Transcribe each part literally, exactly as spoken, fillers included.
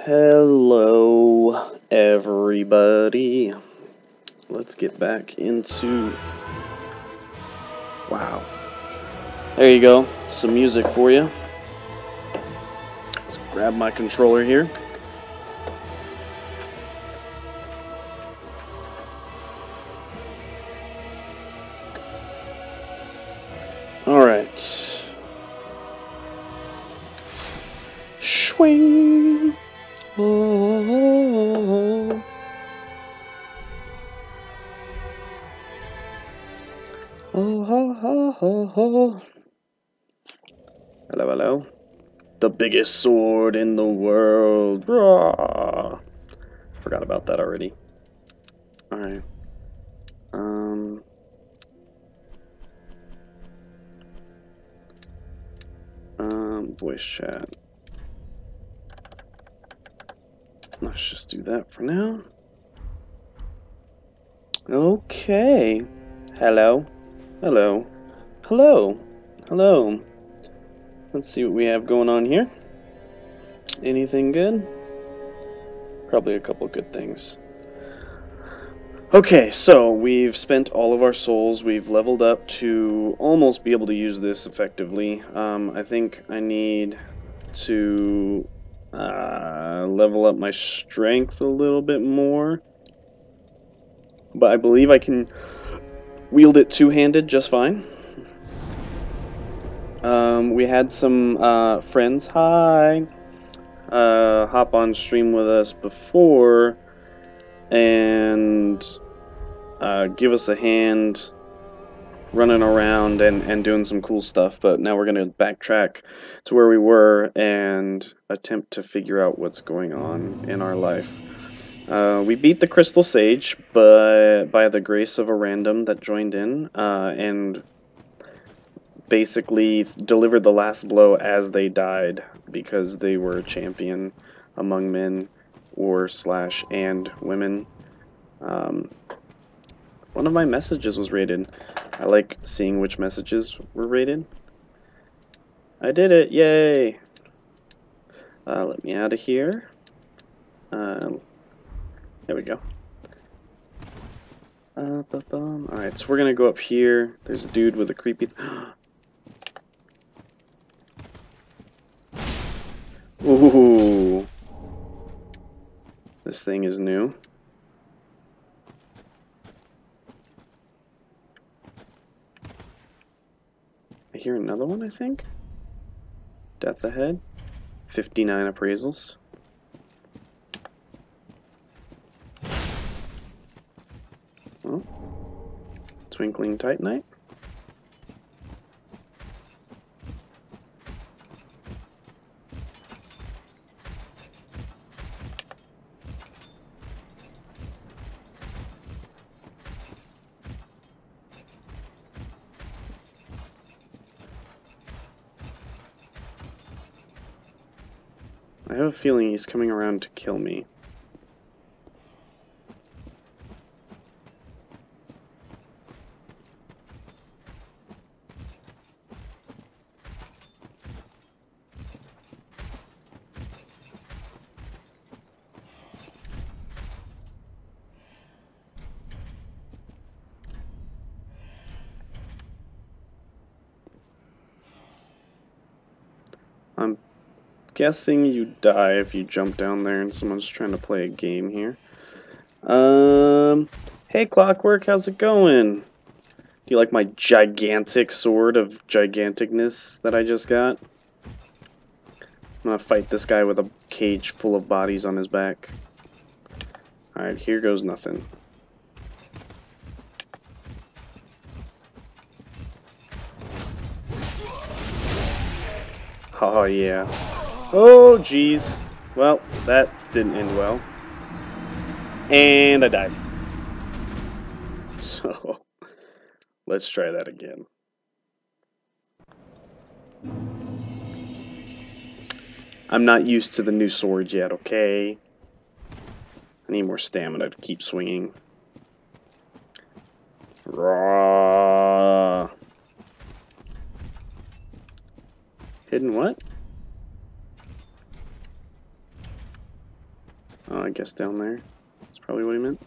Hello, everybody. Let's get back into... Wow. There you go. Some music for you. Let's grab my controller here. Alright. Swing. Oh. Oh, ho, ho, ho, ho. Hello, hello. The biggest sword in the world. Rawr. Forgot about that already. Alright. Um... Um, voice chat. Let's just do that for now. Okay. Hello. Hello. Hello. Hello. Let's see what we have going on here. Anything good? Probably a couple good things. Okay, so we've spent all of our souls. We've leveled up to almost be able to use this effectively. Um, I think I need to uh, level up my strength a little bit more. But I believe I can wield it two-handed just fine. Um, we had some uh, friends, hi, uh, hop on stream with us before and uh, give us a hand running around and, and doing some cool stuff. But now we're going to backtrack to where we were and attempt to figure out what's going on in our life. Uh, we beat the Crystal Sage, but by the grace of a random that joined in, uh, and basically delivered the last blow as they died, because they were a champion among men, or slash and women. Um, one of my messages was rated. I like seeing which messages were rated. I did it! Yay! Uh, let me out of here. Uh, There we go. Uh, Alright, so we're gonna go up here. There's a dude with a creepy... Th Ooh. This thing is new. I hear another one, I think? Death ahead. fifty-nine appraisals. Oh. Twinkling Titanite. I have a feeling he's coming around to kill me. I'm guessing you die if you jump down there and someone's trying to play a game here. Um, hey Clockwork, how's it going? Do you like my gigantic sword of giganticness that I just got? I'm gonna fight this guy with a cage full of bodies on his back. Alright, here goes nothing. Oh yeah. Oh jeez. Well, that didn't end well. And I died. So, let's try that again. I'm not used to the new sword yet, okay? I need more stamina to keep swinging. Raw. Hidden what? I guess down there. That's probably what he meant.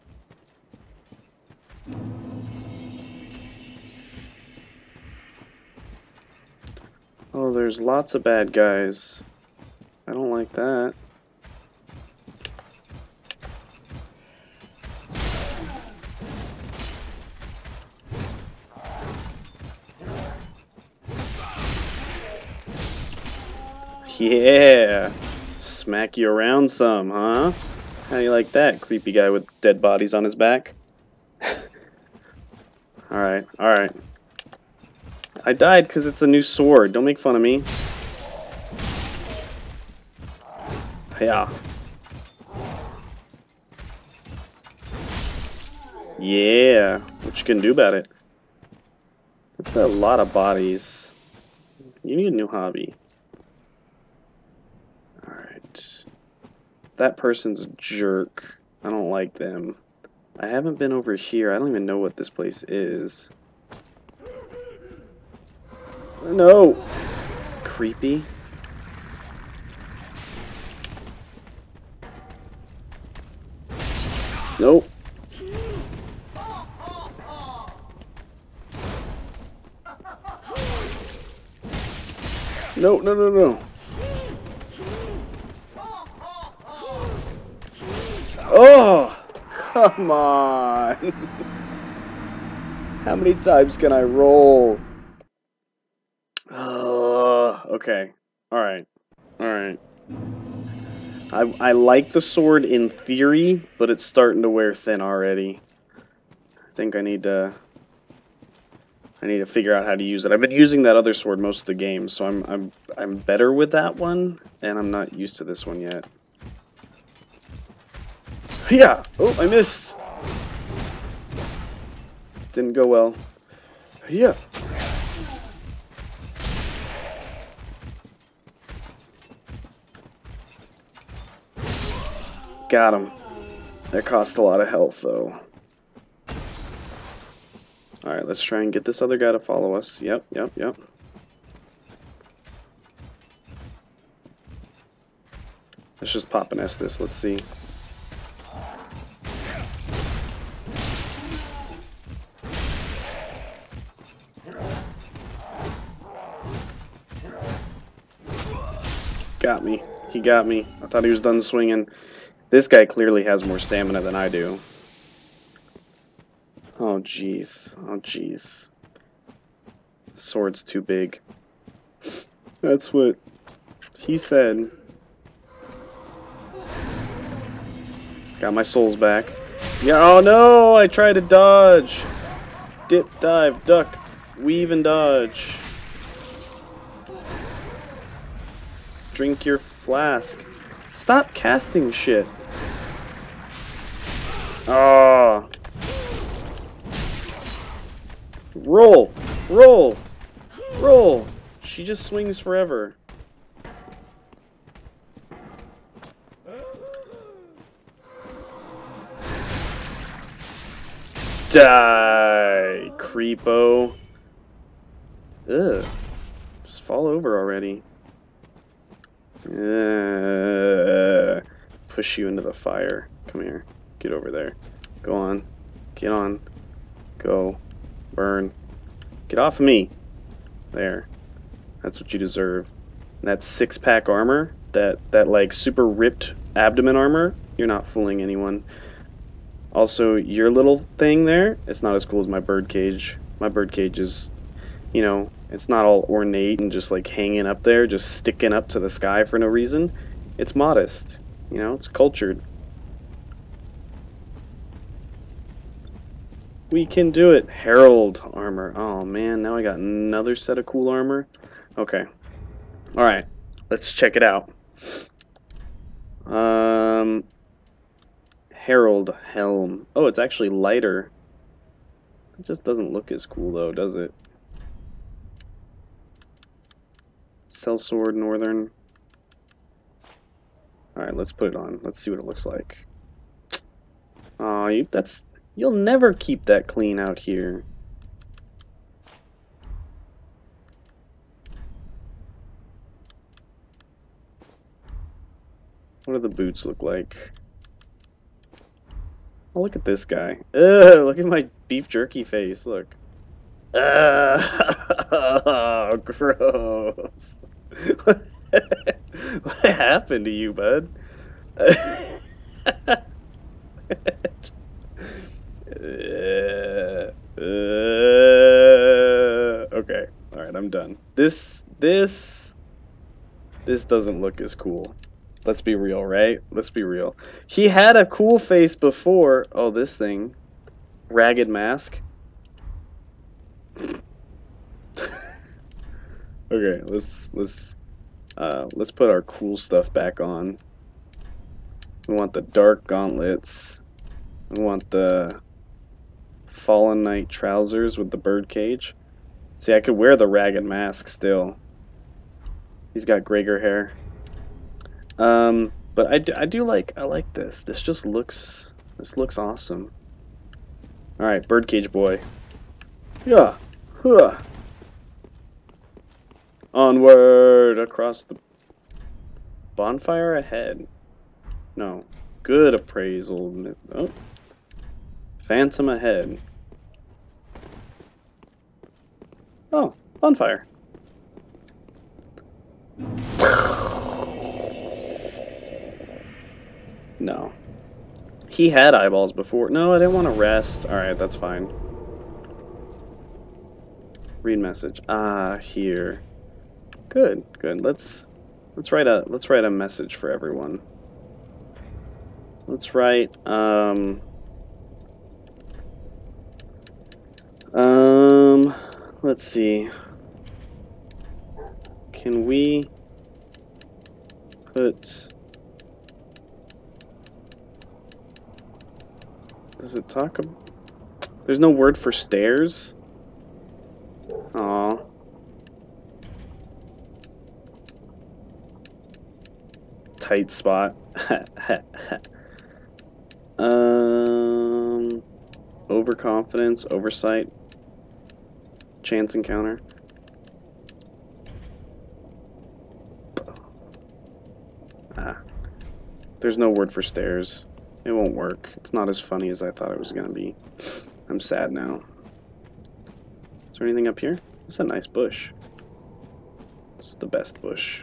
Oh, there's lots of bad guys. I don't like that. Yeah! Smack you around some, huh? How do you like that, creepy guy with dead bodies on his back? Alright, alright. I died because it's a new sword. Don't make fun of me. Yeah. Yeah. What you can do about it? That's a lot of bodies. You need a new hobby. Alright. That person's a jerk. I don't like them. I haven't been over here. I don't even know what this place is. No! Creepy. Nope. No, no, no, no. Oh! Come on! How many times can I roll? Uh, okay. Alright. Alright. I, I like the sword in theory, but it's starting to wear thin already. I think I need to... I need to figure out how to use it. I've been using that other sword most of the game, so I'm I'm I'm better with that one, and I'm not used to this one yet. Yeah! Oh, I missed! Didn't go well. Yeah! Got him. That cost a lot of health, though. Alright, let's try and get this other guy to follow us. Yep, yep, yep. Let's just pop an Estus, let's see. Got me. He got me. I thought he was done swinging. This guy clearly has more stamina than I do. Oh, jeez. Oh, jeez. Sword's too big. That's what he said. Got my souls back. Yeah, oh no! I tried to dodge! Dip, dive, duck, weave, and dodge. Drink your flask. Stop casting shit. Oh. Roll! Roll! Roll! She just swings forever. Die, creepo. Ugh. Just fall over already. Uh, push you into the fire. Come here. Get over there. Go on. Get on. Go. Burn. Get off of me. There. That's what you deserve. And that six-pack armor, that, that like super ripped abdomen armor, you're not fooling anyone. Also, your little thing there, it's not as cool as my birdcage. My birdcage is, you know, it's not all ornate and just like hanging up there, just sticking up to the sky for no reason. It's modest, you know, it's cultured. We can do it. Herald armor. Oh man, now I got another set of cool armor. Okay. Alright, let's check it out. Um... Herald helm. Oh, it's actually lighter. It just doesn't look as cool though, does it? Sellsword Northern. Alright, let's put it on. Let's see what it looks like. Aw, you, that's... You'll never keep that clean out here. What do the boots look like? Oh, look at this guy. Ugh, look at my beef jerky face. Look. Uh, oh, gross. What happened to you, bud? Uh, uh, okay, all right, I'm done. This, this, this doesn't look as cool. Let's be real, right? Let's be real. He had a cool face before. Oh, this thing, ragged mask. Okay, let's let's uh, let's put our cool stuff back on. We want the dark gauntlets. We want the Fallen Knight trousers with the bird cage. See, I could wear the ragged mask still. He's got Gregor hair. Um, but I do, I do like I like this. This just looks this looks awesome. All right, birdcage boy. Yeah, huh. Onward across the bonfire ahead. No, good appraisal. Oh, phantom ahead. Oh, bonfire. No. He had eyeballs before. No, I didn't want to rest. Alright, that's fine. Read message. Ah, here. Good, good. Let's let's write a let's write a message for everyone. Let's write um um let's see. Can we put Does it talk about... There's no word for stairs? Aw. Tight spot. um, overconfidence, oversight, chance encounter. Ah. There's no word for stairs. It won't work. It's not as funny as I thought it was gonna be. I'm sad now. Is there anything up here? It's a nice bush. It's the best bush.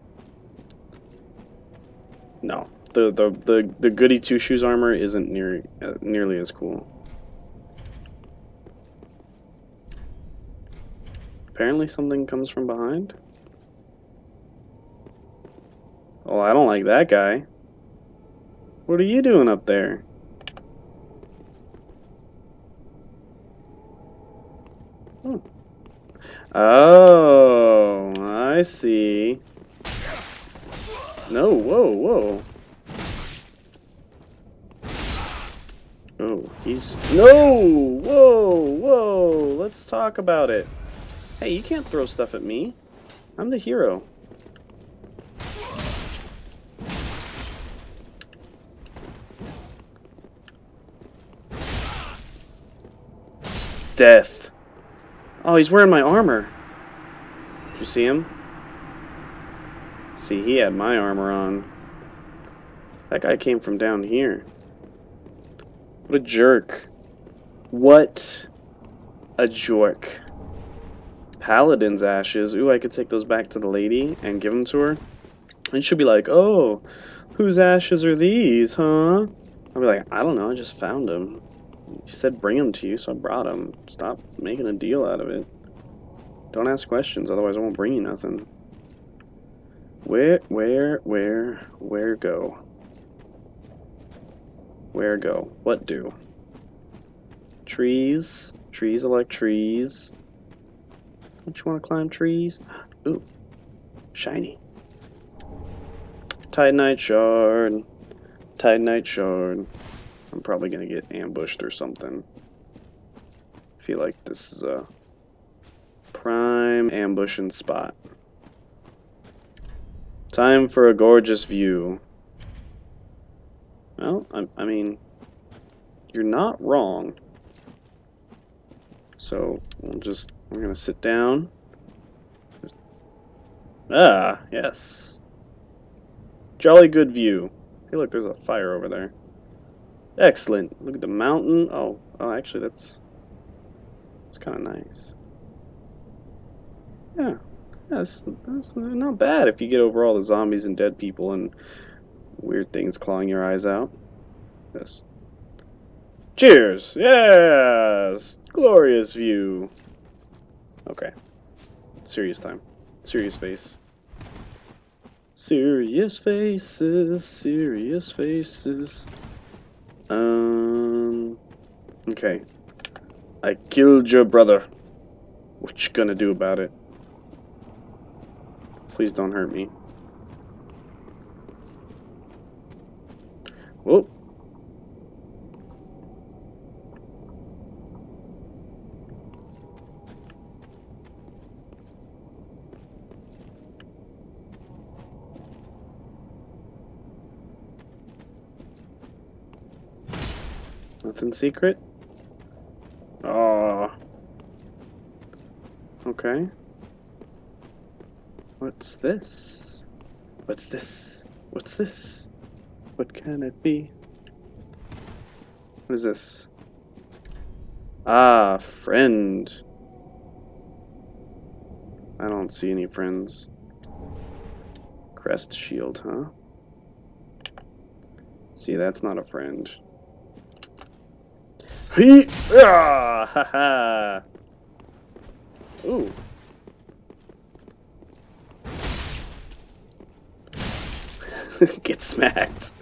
No, the the the the goody two shoes armor isn't near uh, nearly as cool. Apparently, something comes from behind. Oh, I don't like that guy. What are you doing up there? Oh, oh I see. No, whoa, whoa. Oh, he's... No! Whoa, whoa! Let's talk about it. Hey, you can't throw stuff at me. I'm the hero. Death. Oh, he's wearing my armor. Did you see him? See, he had my armor on. That guy came from down here. What a jerk. What a jerk. Paladin's ashes. Ooh, I could take those back to the lady and give them to her. And she'll be like, oh, whose ashes are these, huh? I'll be like, I don't know, I just found them. She said bring them to you, so I brought them. Stop making a deal out of it. Don't ask questions, otherwise I won't bring you nothing. Where, where, where, where go? Where go? What do? Trees. Trees are like trees. Don't you want to climb trees? Ooh. Shiny. Titanite shard. Titanite shard. I'm probably gonna get ambushed or something. I feel like this is a prime ambushing spot. Time for a gorgeous view. Well, I, I mean, you're not wrong. So we'll just, we're gonna sit down. Ah, yes. Jolly good view. Hey, look, there's a fire over there. Excellent. Look at the mountain. Oh, oh, actually, that's it's kind of nice. Yeah, that's that's not bad if you get over all the zombies and dead people and weird things clawing your eyes out. Yes. Cheers! Yes! Glorious view. Okay. Serious time. Serious face. Serious faces. Serious faces. Um. Okay. I killed your brother. What you gonna do about it? Please don't hurt me. Whoa. Nothing secret? Oh. Okay. What's this? What's this? What's this? What can it be? What is this? Ah, friend. I don't see any friends. Crest shield, huh? See, that's not a friend. He ah ha ha. Ooh. Get smacked.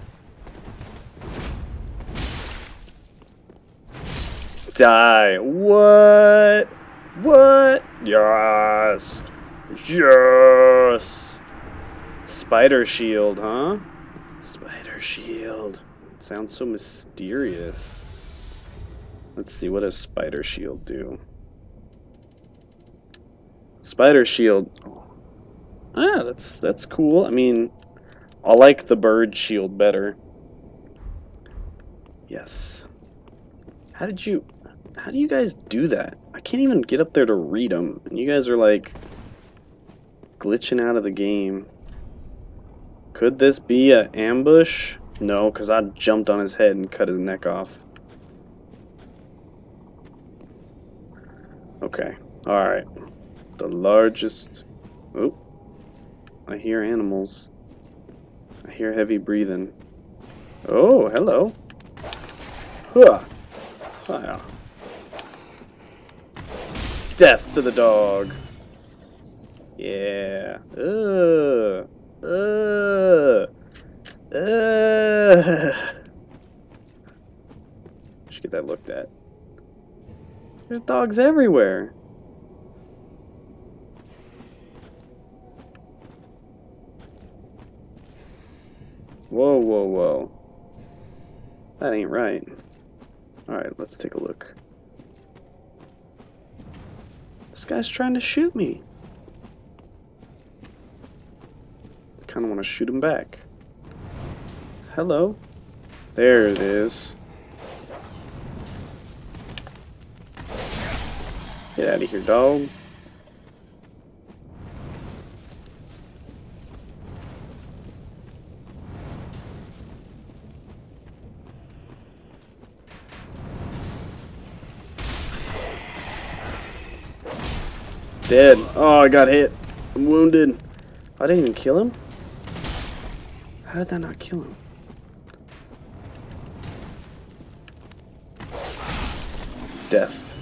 Die. What? What? Yes. Yes. Spider shield, huh? Spider shield. Sounds so mysterious. Let's see, what does spider shield do? Spider shield. Ah, that's that's cool. I mean, I like the bird shield better. Yes. How did you... How do you guys do that? I can't even get up there to read them. And you guys are like... glitching out of the game. Could this be an ambush? No, because I jumped on his head and cut his neck off. Okay. Alright. The largest... Oh. I hear animals. I hear heavy breathing. Oh, hello. Huh. Fire. Death to the dog. Yeah. Ugh. Ugh. Ugh. Should get that looked at. There's dogs everywhere. Whoa, whoa, whoa. That ain't right. Alright, let's take a look. This guy's trying to shoot me. I kind of want to shoot him back. Hello. There it is. Get out of here, dog. Dead. Oh, I got hit. I'm wounded. I didn't even kill him? How did that not kill him? Death.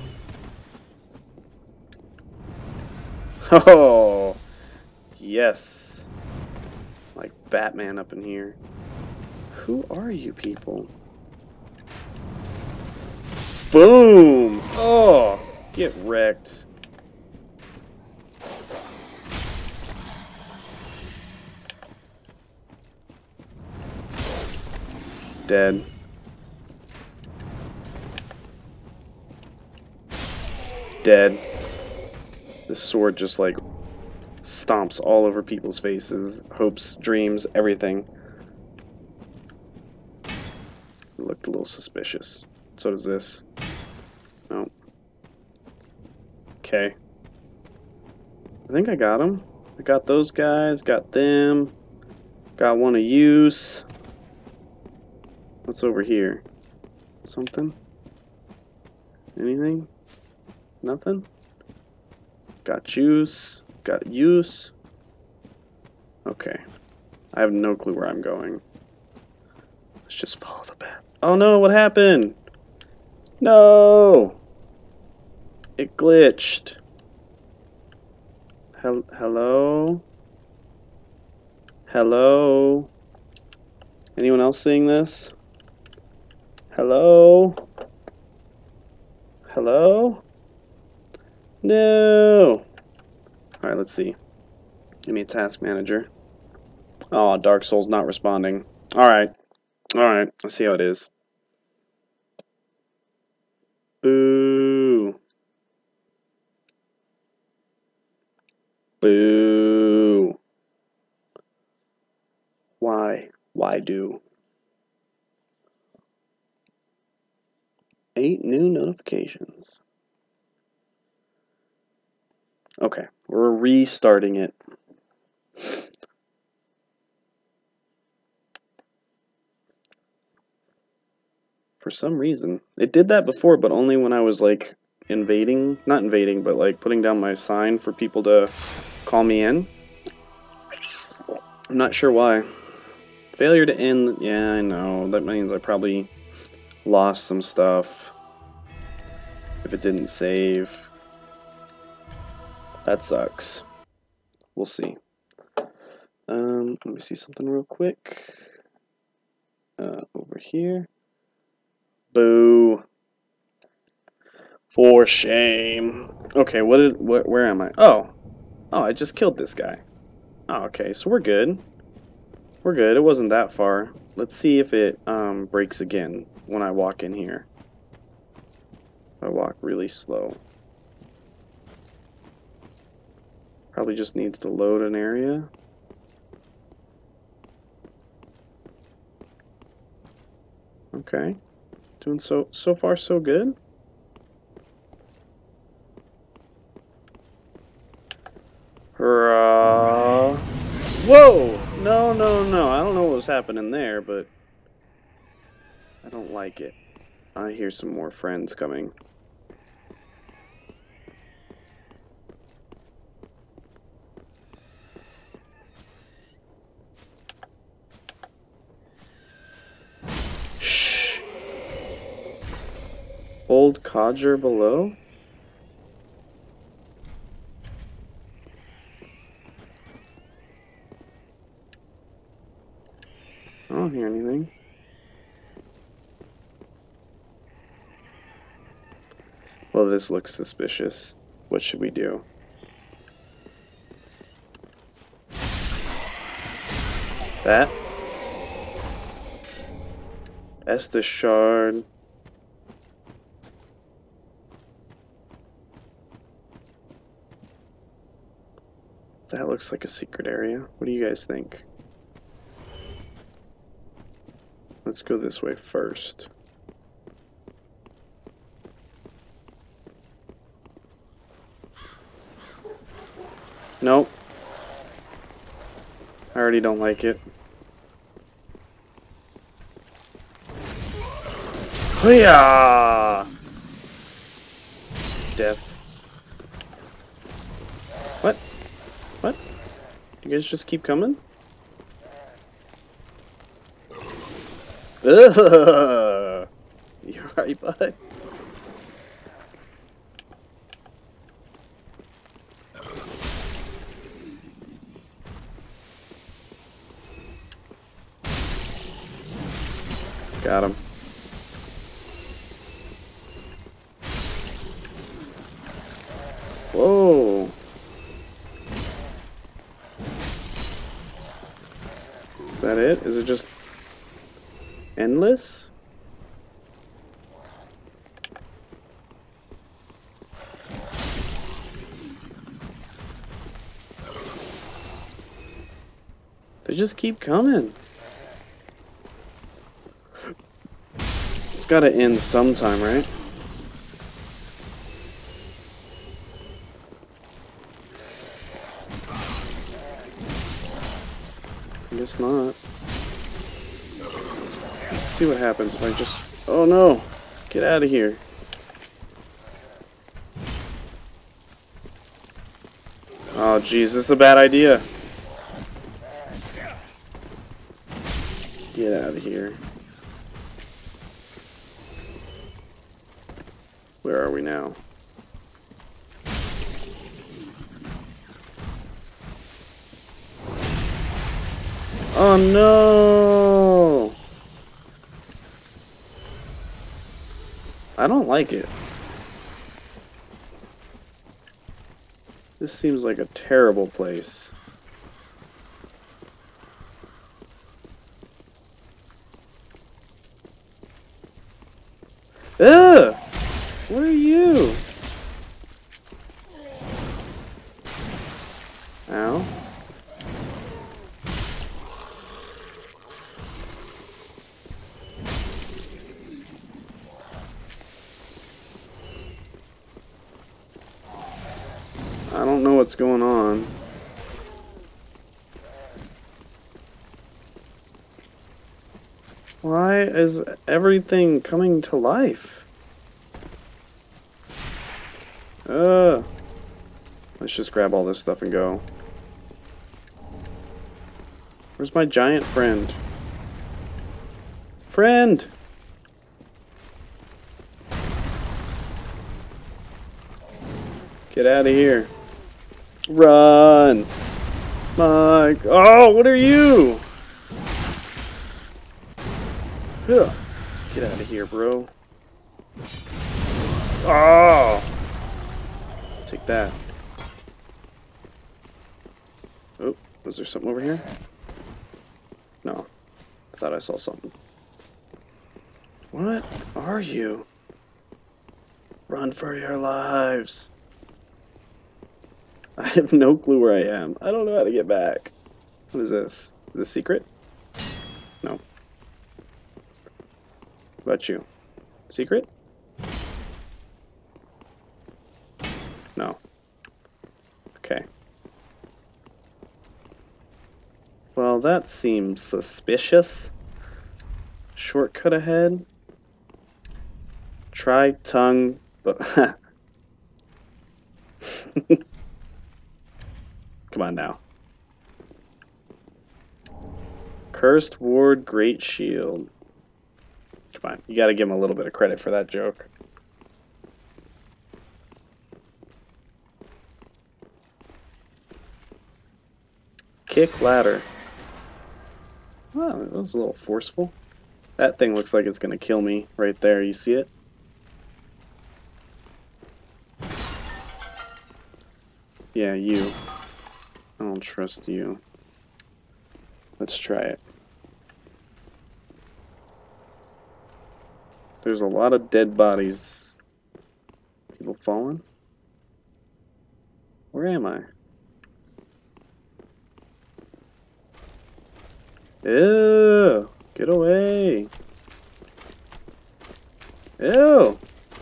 Oh, yes. Like Batman up in here. Who are you people? Boom! Oh, get wrecked. Dead. Dead. This sword just like stomps all over people's faces, hopes, dreams, everything. It looked a little suspicious. So does this. No. Okay. I think I got them. I got those guys, got them. Got one of yous. What's over here? Something? Anything? Nothing? Got juice. Got use. Okay. I have no clue where I'm going. Let's just follow the path. Oh no, what happened? No! It glitched. Hel hello? Hello? Anyone else seeing this? Hello? Hello? No! Alright, let's see. Give me a task manager. Oh, Dark Souls not responding. Alright. Alright, let's see how it is. Boo. Boo. Why? Why do? Eight new notifications. Okay, we're restarting it. For some reason. It did that before, but only when I was like invading, not invading, but like putting down my sign for people to call me in. I'm not sure why. Failure to end, yeah, I know. That means I probably lost some stuff if it didn't save. That sucks. We'll see. Um, let me see something real quick. Uh, over here. Boo. For shame. Okay, what did, what, where am I? Oh. Oh, I just killed this guy. Oh, okay, so we're good. We're good, it wasn't that far. Let's see if it um, breaks again when I walk in here. I walk really slow. Probably just needs to load an area. Okay. Doing so so far so good. Hurrah. Whoa! No, no, no. I don't know what was happening there, but I don't like it. I hear some more friends coming. Shh. Old codger below? I don't hear anything. Well, this looks suspicious. What should we do? That? Estus Shard. That looks like a secret area. What do you guys think? Let's go this way first. Nope. I already don't like it. Hoo-yah! Death. What? What? You guys just keep coming? Ugh! You alright, bud? Got him. Whoa. Is that it? Is it just endless? They just keep coming. It's gotta end sometime, right? I guess not. Let's see what happens if I just... Oh no! Get out of here. Oh jeez, this is a bad idea. Get out of here. Where are we now? Oh no! I don't like it. This seems like a terrible place. Ugh! What are you? Ow. I don't know what's going on. Why is everything coming to life? Uh, let's just grab all this stuff and go. Where's my giant friend? Friend! Get out of here. Run! Mike! Oh, what are you? Ugh. Get out of here, bro. Oh! Take that. Oh, was there something over here? No. I thought I saw something. What are you? Run for your lives. I have no clue where I am. I don't know how to get back. What is this? Is this secret? No. What about you? Secret? No. Okay. Well, that seems suspicious. Shortcut ahead. Try tongue, but... Come on now. Cursed Ward, Great Shield. Come on, you gotta give him a little bit of credit for that joke. Kick ladder. Wow, that was a little forceful. That thing looks like it's gonna kill me right there. You see it? Yeah, you. I don't trust you. Let's try it. There's a lot of dead bodies. People falling? Where am I? Ew! Get away! Ew!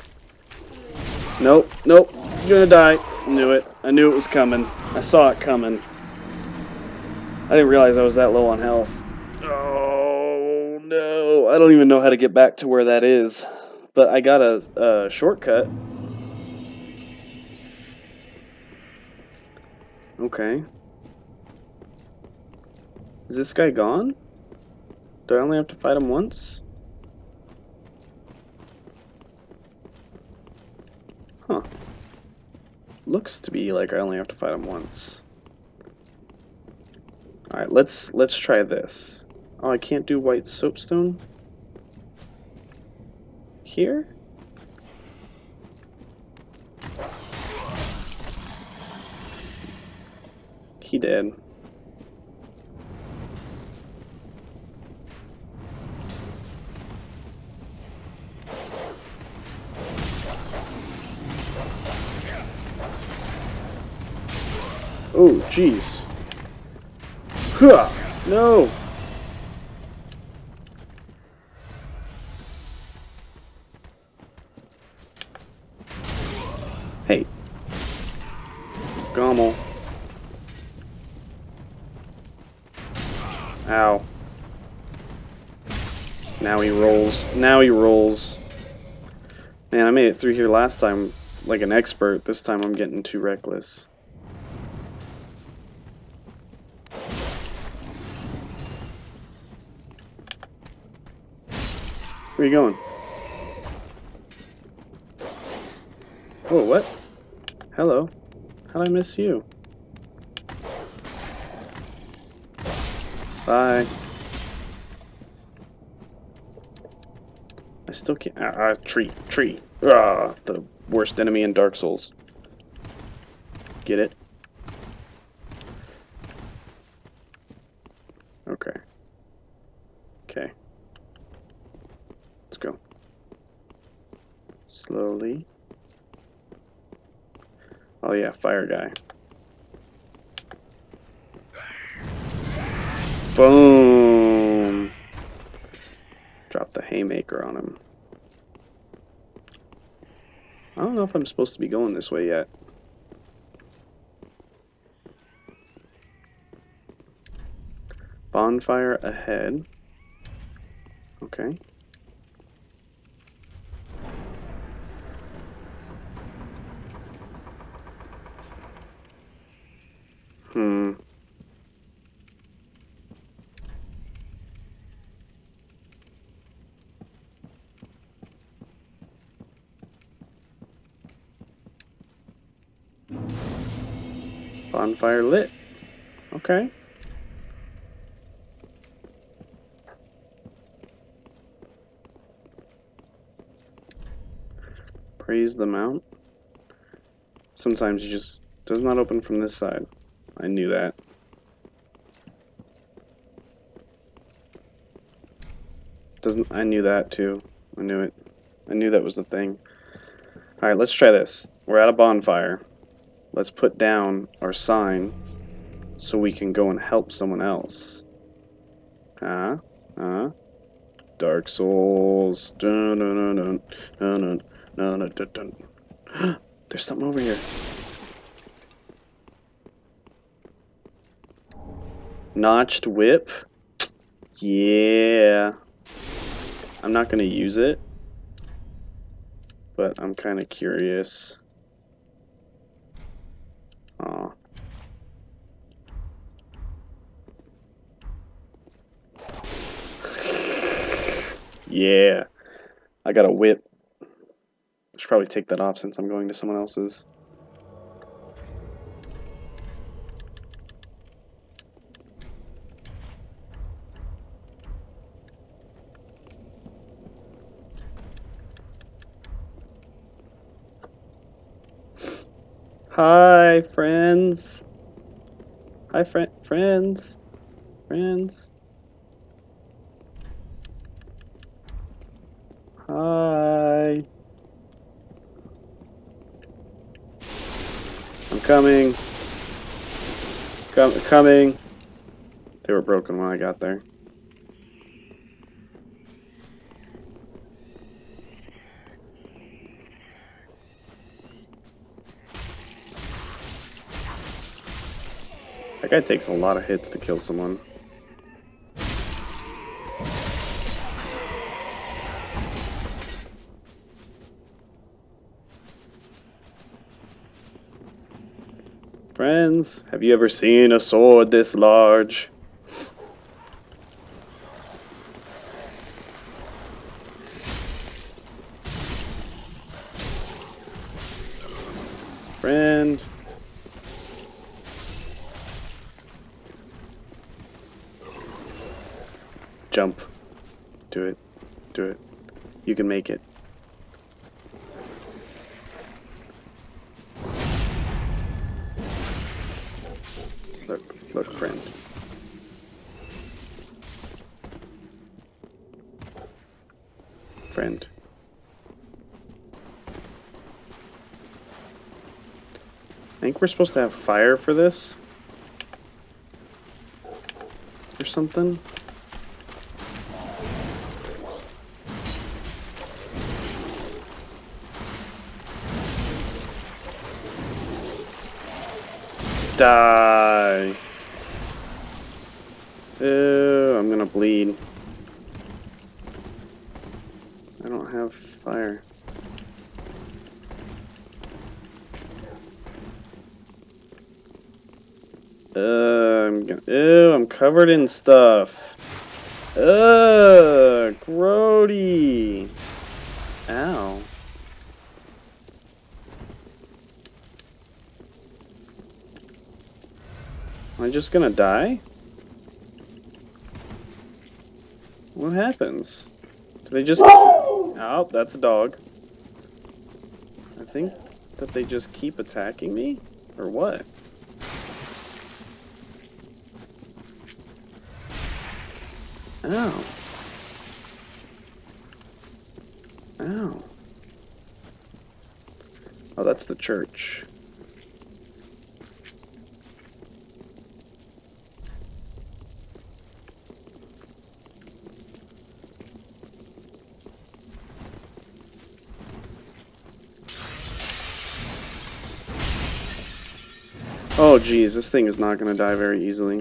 Nope, nope. You're gonna die. Knew it. I knew it was coming. I saw it coming. I didn't realize I was that low on health. Oh no! I don't even know how to get back to where that is. But I got a, a shortcut. Okay. Is this guy gone? Do I only have to fight him once? Huh. Looks to be like I only have to fight him once. Alright, let's let's try this. Oh, I can't do white soapstone? Here? He did. Oh, jeez. Huh! No! Hey. Gommel. Ow. Now he rolls. Now he rolls. Man, I made it through here last time like an expert. This time I'm getting too reckless. Where are you going? Oh, what? Hello. How'd I miss you? Bye. I still can't. Ah, ah, tree, tree. Ah, the worst enemy in Dark Souls. Get it? Okay. Okay. Let's go. Slowly. Oh yeah, fire guy. Boom! Drop the haymaker on him. I don't know if I'm supposed to be going this way yet. Bonfire ahead. Okay. Hmm. Bonfire lit. Okay. Praise the mount. Sometimes you just does not open from this side. I knew that. Doesn't I knew that too. I knew it. I knew that was the thing. Alright, let's try this. We're at a bonfire. Let's put down our sign so we can go and help someone else. Huh? Huh? Dark Souls. Dun, dun, dun, dun, dun, dun, dun, dun, dun. There's something over here. Notched whip? Yeah. I'm not going to use it, but I'm kind of curious. Aw. Yeah. I got a whip. I should probably take that off since I'm going to someone else's. Hi, friends. Hi, fri friends. Friends. Hi. I'm coming. Com coming. They were broken when I got there. That guy takes a lot of hits to kill someone. Friends, have you ever seen a sword this large? Friend. Jump. Do it. Do it. You can make it. Look, look, friend. Friend. I think we're supposed to have fire for this. Or something. Die. Ew, I'm gonna bleed. have fire. Uh, I'm gonna, ew, I'm covered in stuff. Ugh, grody. Ow. Am I just gonna die? What happens? Do they just... Oh, that's a dog. I think that they just keep attacking me? Or what? Ow. Ow. Oh, that's the church. Oh geez, this thing is not gonna die very easily.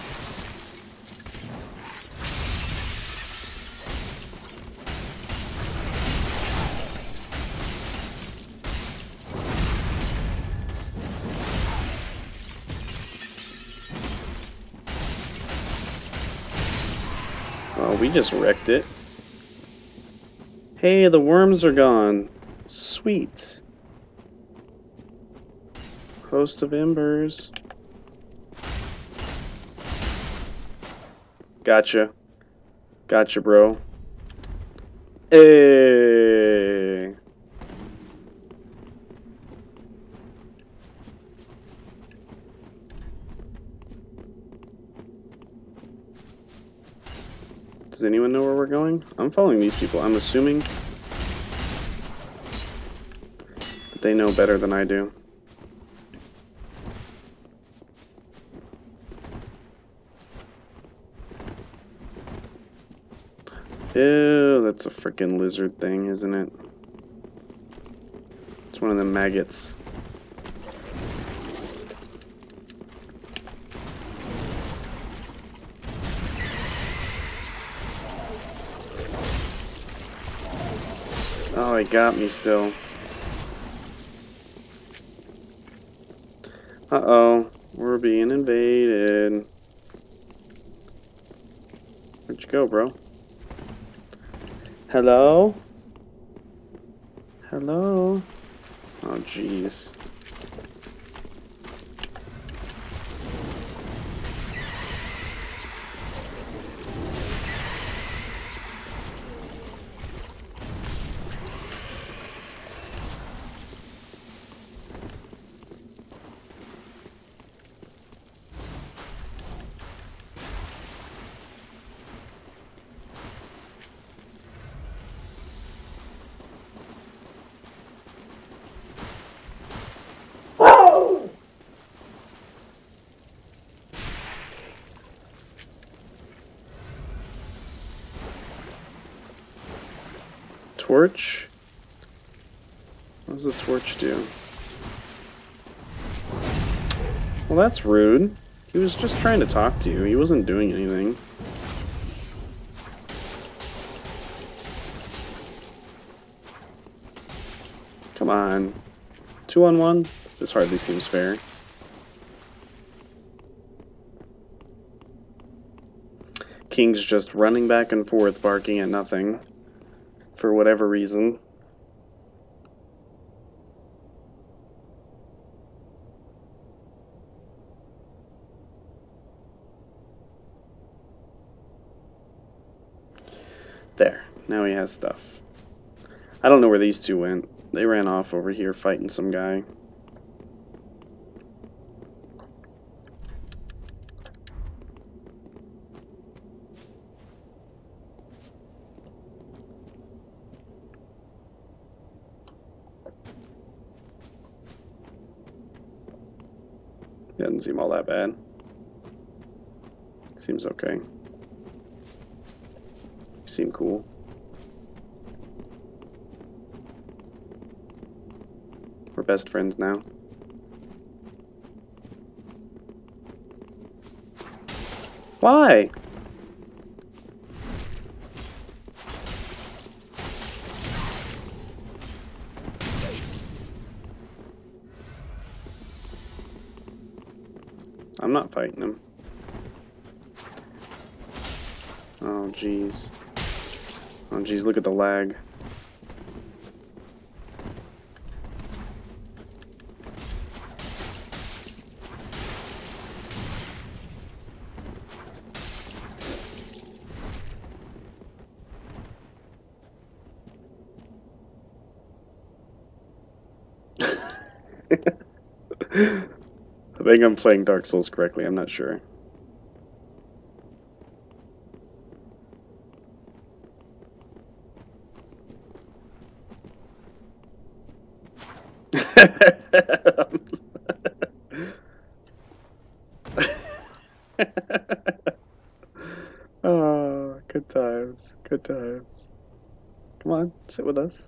Oh, we just wrecked it. Hey, the worms are gone. Sweet. Host of embers. Gotcha. Gotcha, bro. Hey. Does anyone know where we're going? I'm following these people. I'm assuming that they know better than I do. Ew, that's a freaking lizard thing, isn't it? It's one of the maggots. Oh, he got me still. Uh-oh, we're being invaded. Where'd you go, bro? Hello? Hello? Oh, jeez. Torch? What does the torch do? Well, that's rude. He was just trying to talk to you. He wasn't doing anything. Come on. Two on one? This hardly seems fair. King's just running back and forth, barking at nothing. For whatever reason. There. Now he has stuff. I don't know where these two went. They ran off over here fighting some guy. Doesn't seem all that bad. Seems okay. You seem cool. We're best friends now. Why? I'm not fighting him. Oh, jeez. Oh, jeez, look at the lag. I think I'm playing Dark Souls correctly, I'm not sure. Oh, good times, good times. Come on, sit with us.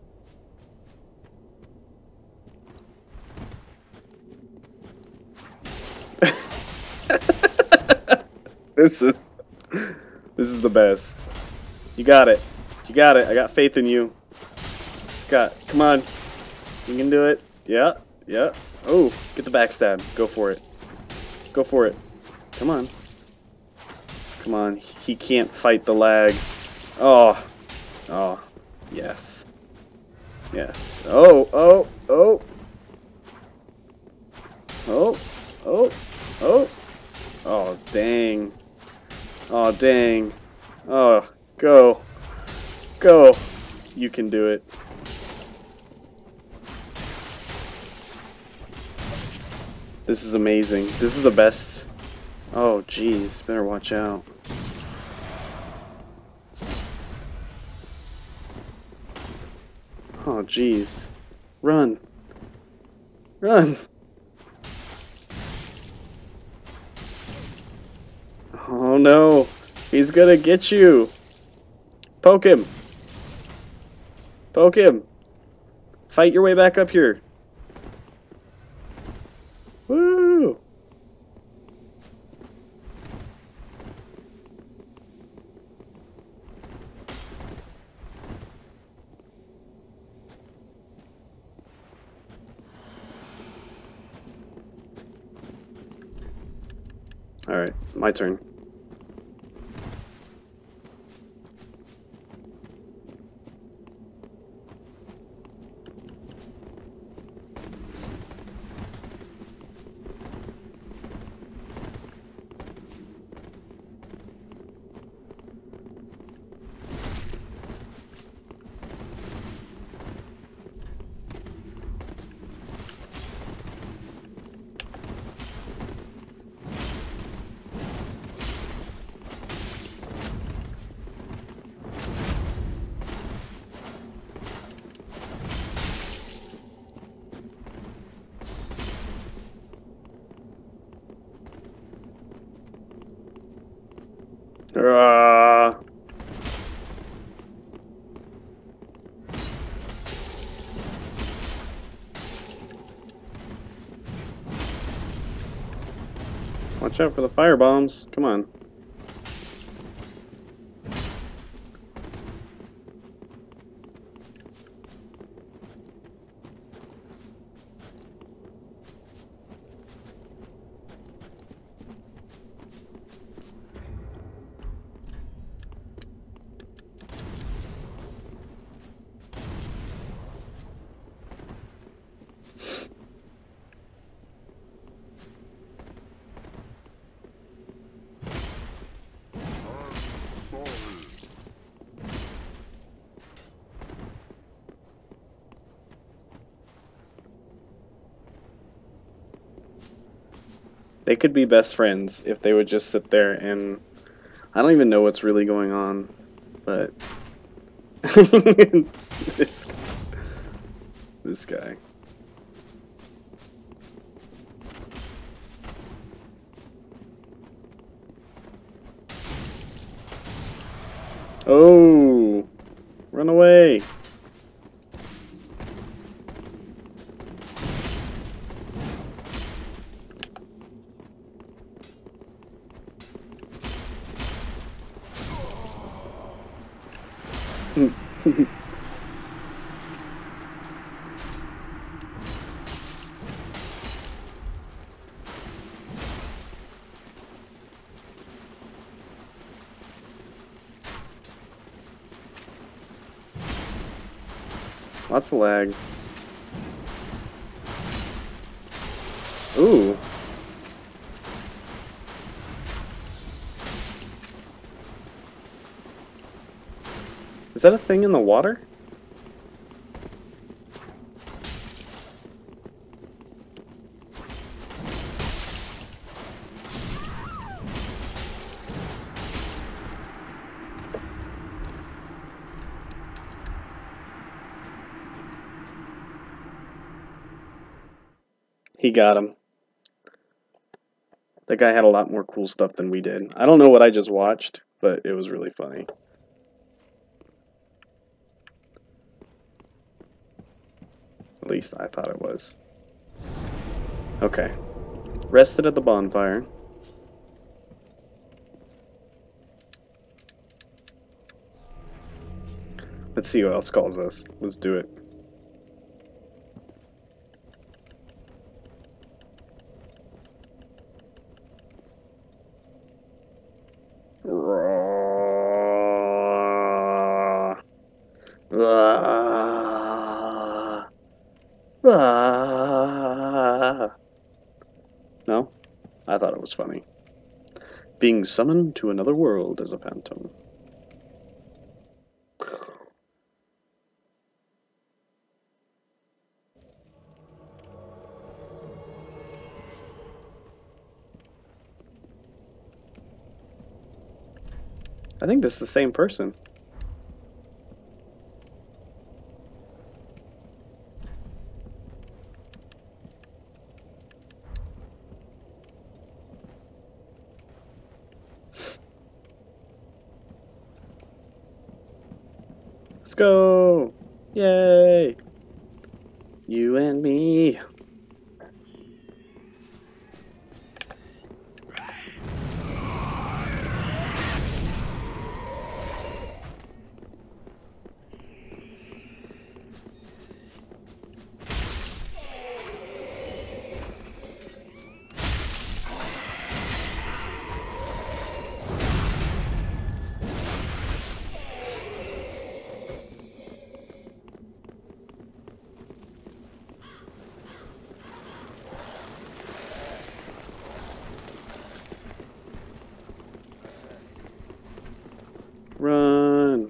This is this is the best. You got it. You got it. I got faith in you. Scott, come on. You can do it. Yeah, yeah. Oh, get the backstab. Go for it. Go for it. Come on. Come on. He can't fight the lag. Oh. Oh. Yes. Yes. Oh, oh, oh. Oh, oh, oh. Oh, dang. Oh, dang. Oh, go. Go. You can do it. This is amazing. This is the best. Oh, jeez. Better watch out. Oh, jeez. Run. Run. Oh, no. He's gonna get you. Poke him. Poke him. Fight your way back up here. Woo! Alright, my turn. Uh, watch out for the fire bombs. Come on. They could be best friends if they would just sit there and... I don't even know what's really going on, but... this, this guy. Oh! Run away! Lots of lag. Ooh. Is that a thing in the water? He got him. That guy had a lot more cool stuff than we did. I don't know what I just watched, but it was really funny. At least I thought it was. Okay. Rested at the bonfire. Let's see what else calls us. Let's do it. No? I thought it was funny. Being summoned to another world as a phantom. I think this is the same person. Let's go! Yay! You and me. Run!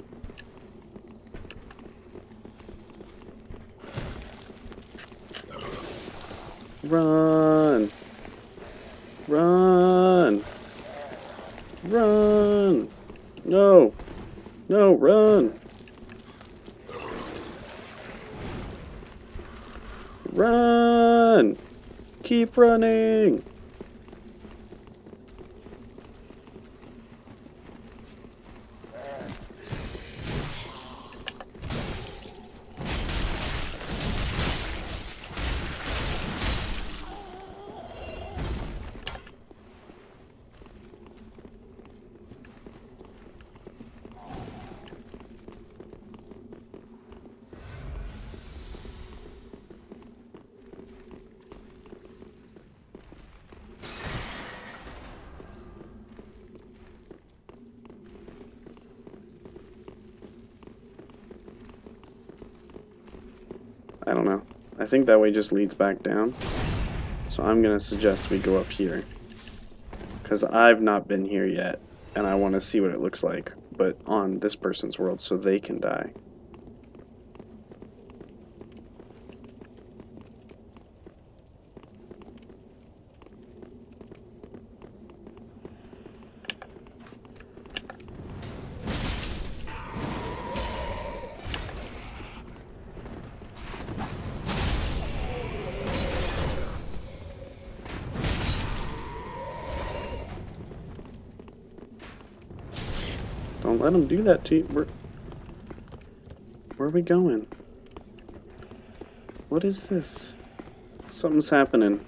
Run! Run! Run! No! No, run! Run! Keep running! I don't know. I think that way just leads back down. So I'm going to suggest we go up here. Because I've not been here yet, and I want to see what it looks like, but on this person's world so they can die. Don't let them do that to you. Where, where are we going? What is this? Something's happening.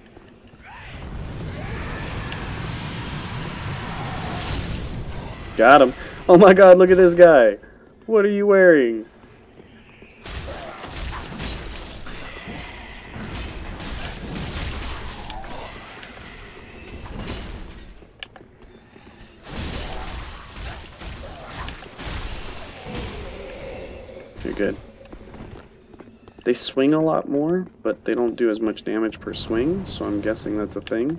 Got him. Oh my god, look at this guy. What are you wearing? You're good. They swing a lot more, but they don't do as much damage per swing, so I'm guessing that's a thing.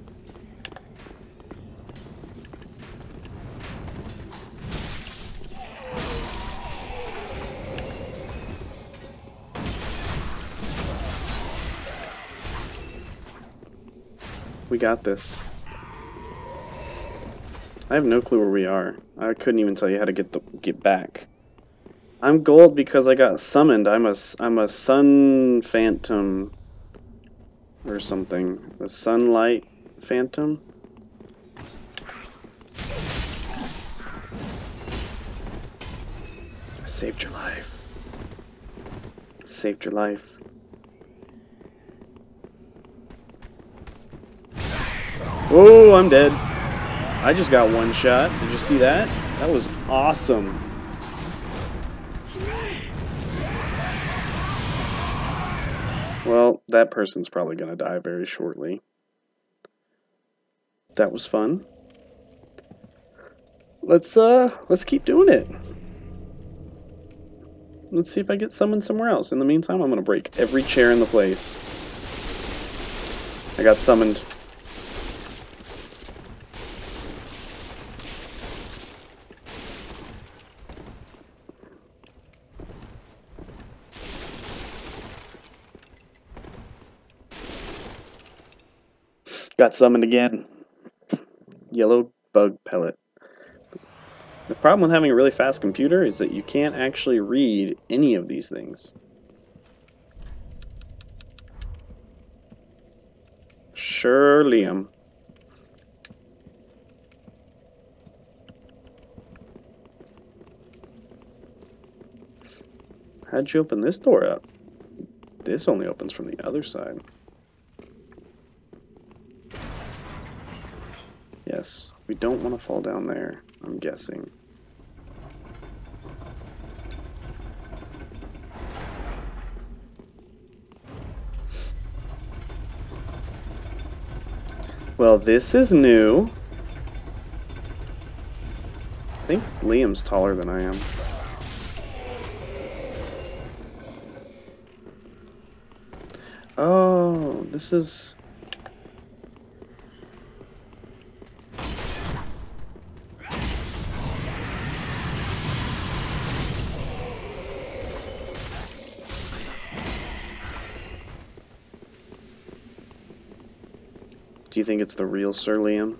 We got this. I have no clue where we are. I couldn't even tell you how to get the get back. I'm gold because I got summoned. I'm a I'm a sun phantom or something. A sunlight phantom. I saved your life. Saved your life. Oh, I'm dead. I just got one shot. Did you see that? That was awesome. Well, that person's probably gonna die very shortly. That was fun. Let's uh let's keep doing it. Let's see if I get summoned somewhere else. In the meantime, I'm gonna break every chair in the place. I got summoned. Got summoned again. Yellow bug pellet. The problem with having a really fast computer is that you can't actually read any of these things. Sure, Liam. How'd you open this door up? This only opens from the other side. Yes, we don't want to fall down there, I'm guessing. Well, this is new. I think Liam's taller than I am. Oh, this is... Do you think it's the real Sir Liam?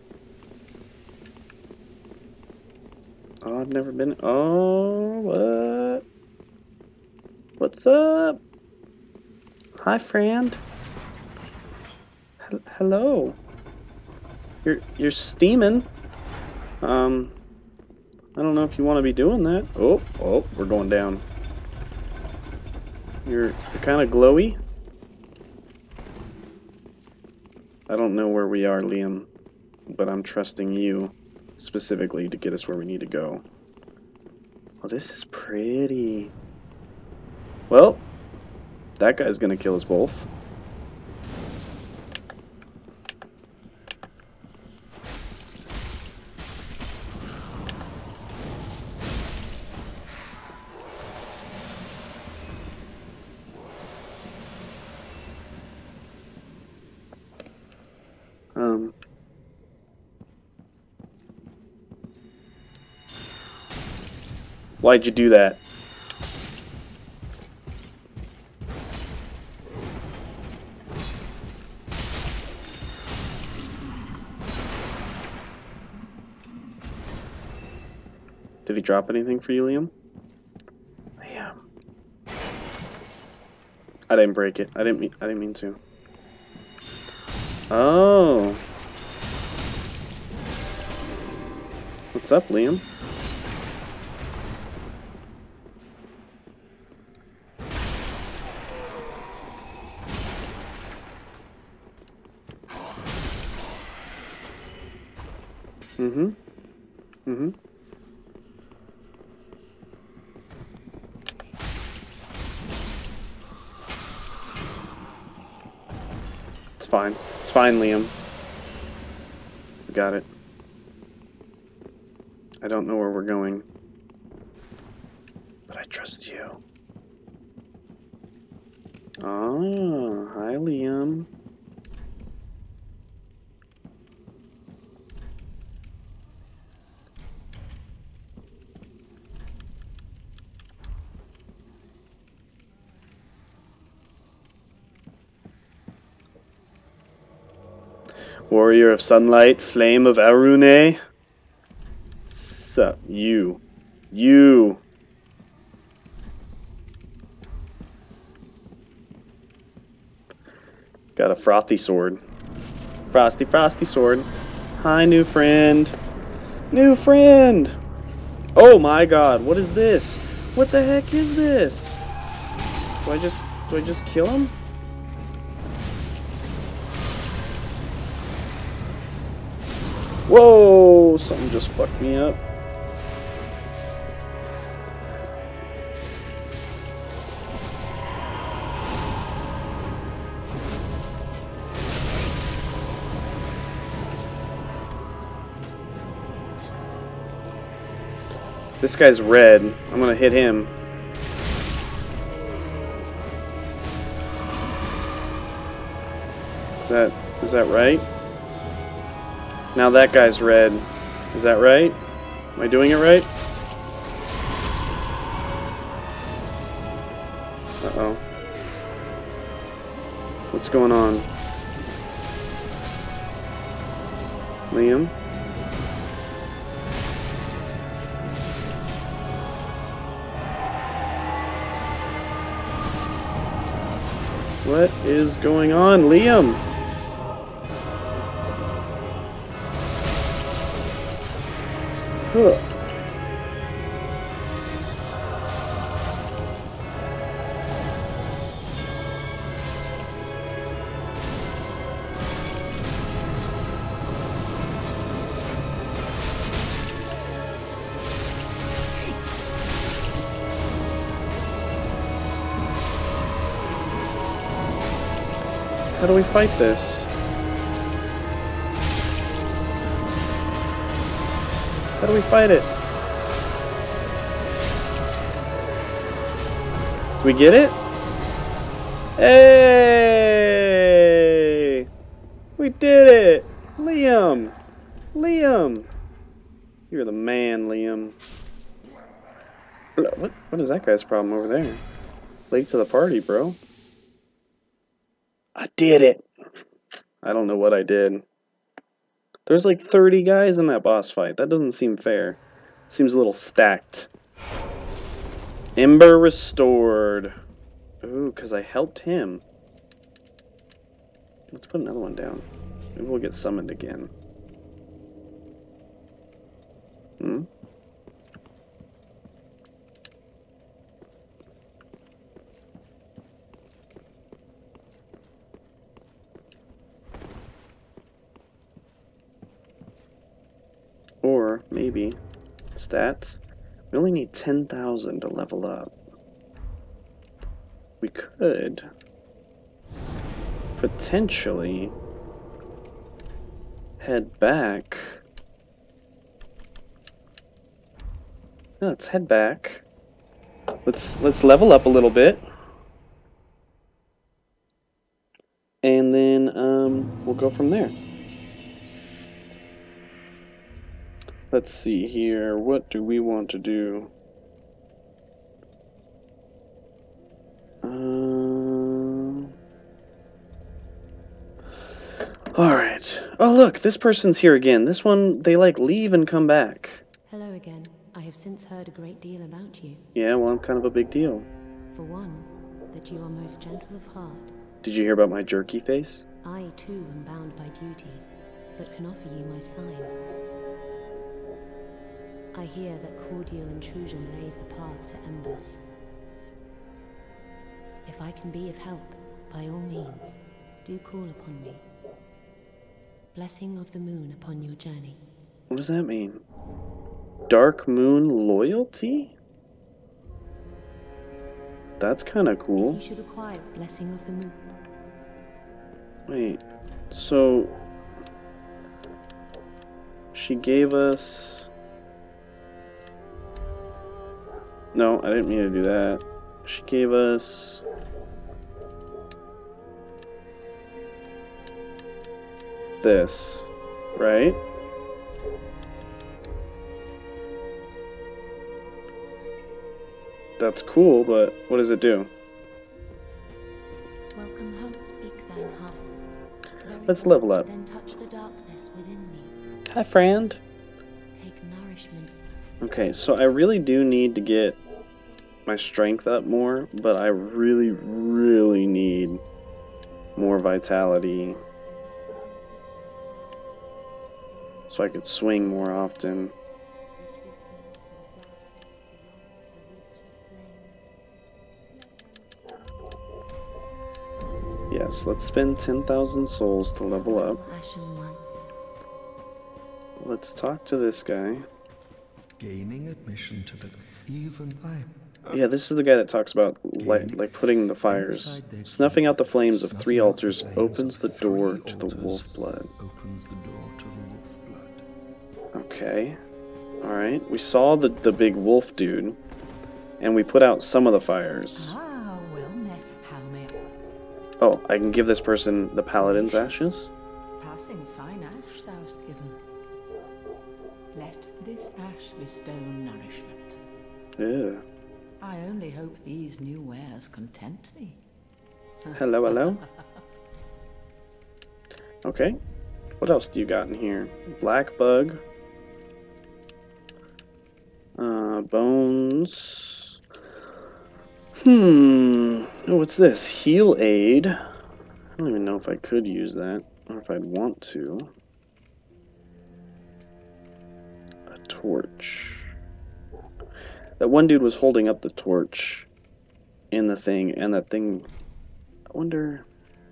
Oh, I've never been... Oh, what? What's up? Hi, friend. H hello. You're, you're steaming. Um, I don't know if you want to be doing that. Oh, oh, we're going down. You're, you're kind of glowy. I don't know where we are, Liam, but I'm trusting you specifically to get us where we need to go. Oh, this is pretty. Well, that guy's gonna kill us both. Um, why'd you do that? Did he drop anything for you, Liam? Liam. I didn't break it. I didn't mean. I didn't mean to. Oh. What's up, Liam? Mm-hmm. Mm-hmm. It's fine. It's fine, Liam. We got it. I don't know where we're going, but I trust you. Oh, hi, Liam. Warrior of Sunlight, Flame of Arune. Sup, you. You. Got a frothy sword. Frosty, frosty sword. Hi, new friend. New friend! Oh my god, what is this? What the heck is this? Do I just, do I just kill him? Whoa! Something just fucked me up. This guy's red. I'm gonna hit him. Is that, is that right? Now that guy's red. Is that right? Am I doing it right? Uh-oh. What's going on? Liam? What is going on, Liam? Huh. How do we fight this? How do we fight it? Do we get it? Hey! We did it! Liam! Liam! You're the man, Liam. What, what is that guy's problem over there? Late to the party, bro. I did it! I don't know what I did. There's like thirty guys in that boss fight. That doesn't seem fair. Seems a little stacked. Ember restored. Ooh, because I helped him. Let's put another one down. Maybe we'll get summoned again. Hmm? Or, maybe, stats. We only need ten thousand to level up. We could potentially head back. No, let's head back. Let's let's level up a little bit. And then um, we'll go from there. Let's see here. What do we want to do? Um. All right. Oh, look, this person's here again. This one, they like leave and come back. Hello again. I have since heard a great deal about you. Yeah, well, I'm kind of a big deal. For one, that you are most gentle of heart. Did you hear about my jerky face? I too am bound by duty, but can offer you my sign. I hear that cordial intrusion lays the path to embers. If I can be of help, by all means, do call upon me. Blessing of the moon upon your journey. What does that mean? Dark Moon loyalty? That's kind of cool. You should acquire Blessing of the Moon. Wait, so she gave us... No, I didn't mean to do that. She gave us this, right? That's cool, but what does it do? Welcome home, speak thine heart. Very Let's well, level up. Then touch the darkness within me. Hi, friend. Take nourishment. Okay, so I really do need to get my strength up more, but I really, really need more vitality so I could swing more often. Yes, let's spend ten thousand souls to level up. Ashen one. Let's talk to this guy. Gaining admission to the even I. Yeah, this is the guy that talks about like, like putting the fires. Snuffing out the flames of three altars opens the door to the wolf blood. Opens the door to the wolf blood. Okay. Alright. We saw the, the big wolf dude, and we put out some of the fires. Ah, well met. How may I? Oh, I can give this person the paladin's ashes? Passing fine ash thou'st given. Let this ash bestow nourishment. Yeah. I only hope these new wares content thee. Hello, hello. Okay. What else do you got in here? Black bug. Uh, bones. Hmm. Oh, what's this? Heal aid. I don't even know if I could use that, or if I'd want to. A torch. That one dude was holding up the torch in the thing, and that thing... I wonder...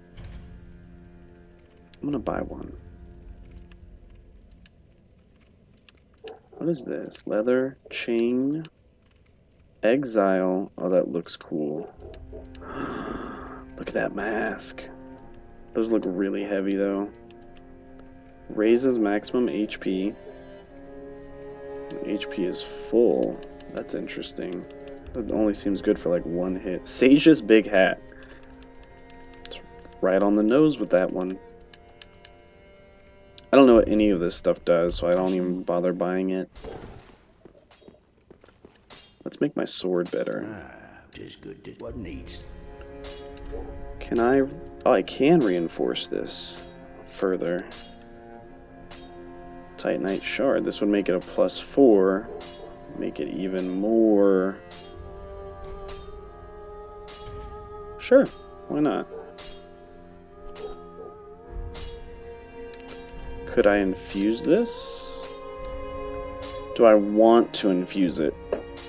I'm gonna buy one. What is this? Leather, chain, exile. Oh, that looks cool. Look at that mask. Those look really heavy, though. Raises maximum H P. H P is full. That's interesting. It only seems good for like one hit. Sage's big hat. It's right on the nose with that one. I don't know what any of this stuff does, so I don't even bother buying it. Let's make my sword better. Ah, tis good to what needs. Can I... Oh, I can reinforce this further. Titanite shard. This would make it a plus four. Make it even more. Sure, why not? Could I infuse this? Do I want to infuse it?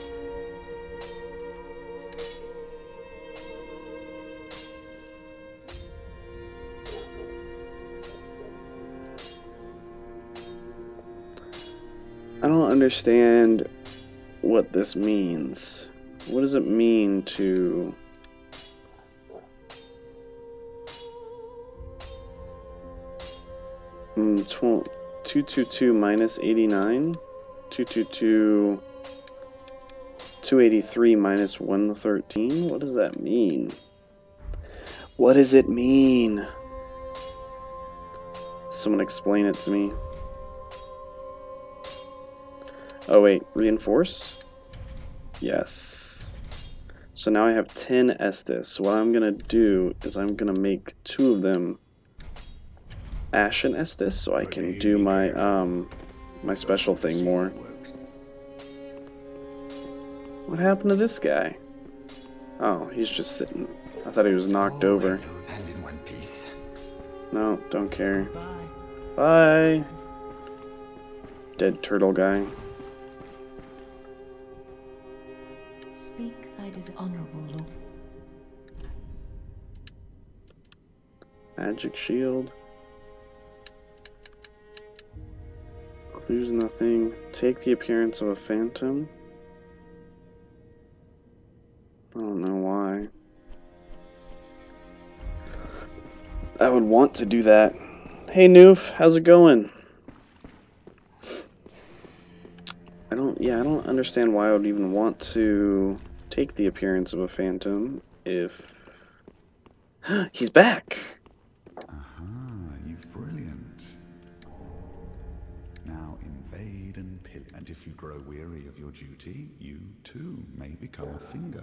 I don't understand what this means. What does it mean to... Mm, two twenty-two minus eighty-nine? two twenty-two... two eighty-three minus one thirteen? What does that mean? What does it mean? Someone explain it to me. Oh wait, reinforce? Yes. So now I have ten Estus. What I'm gonna do is I'm gonna make two of them Ashen Estus so I can do my um my special thing more. What happened to this guy? Oh, he's just sitting. I thought he was knocked over. And in one piece. No, don't care. Bye. Bye. Dead turtle guy. Speak thy dishonorable law. Magic shield. Lose nothing. Take the appearance of a phantom. I don't know why. I would want to do that. Hey Noof, how's it going? I don't, yeah, I don't understand why I would even want to take the appearance of a phantom if He's back. Aha, you brilliant. Now invade and pill. And if you grow weary of your duty, you too may become a finger.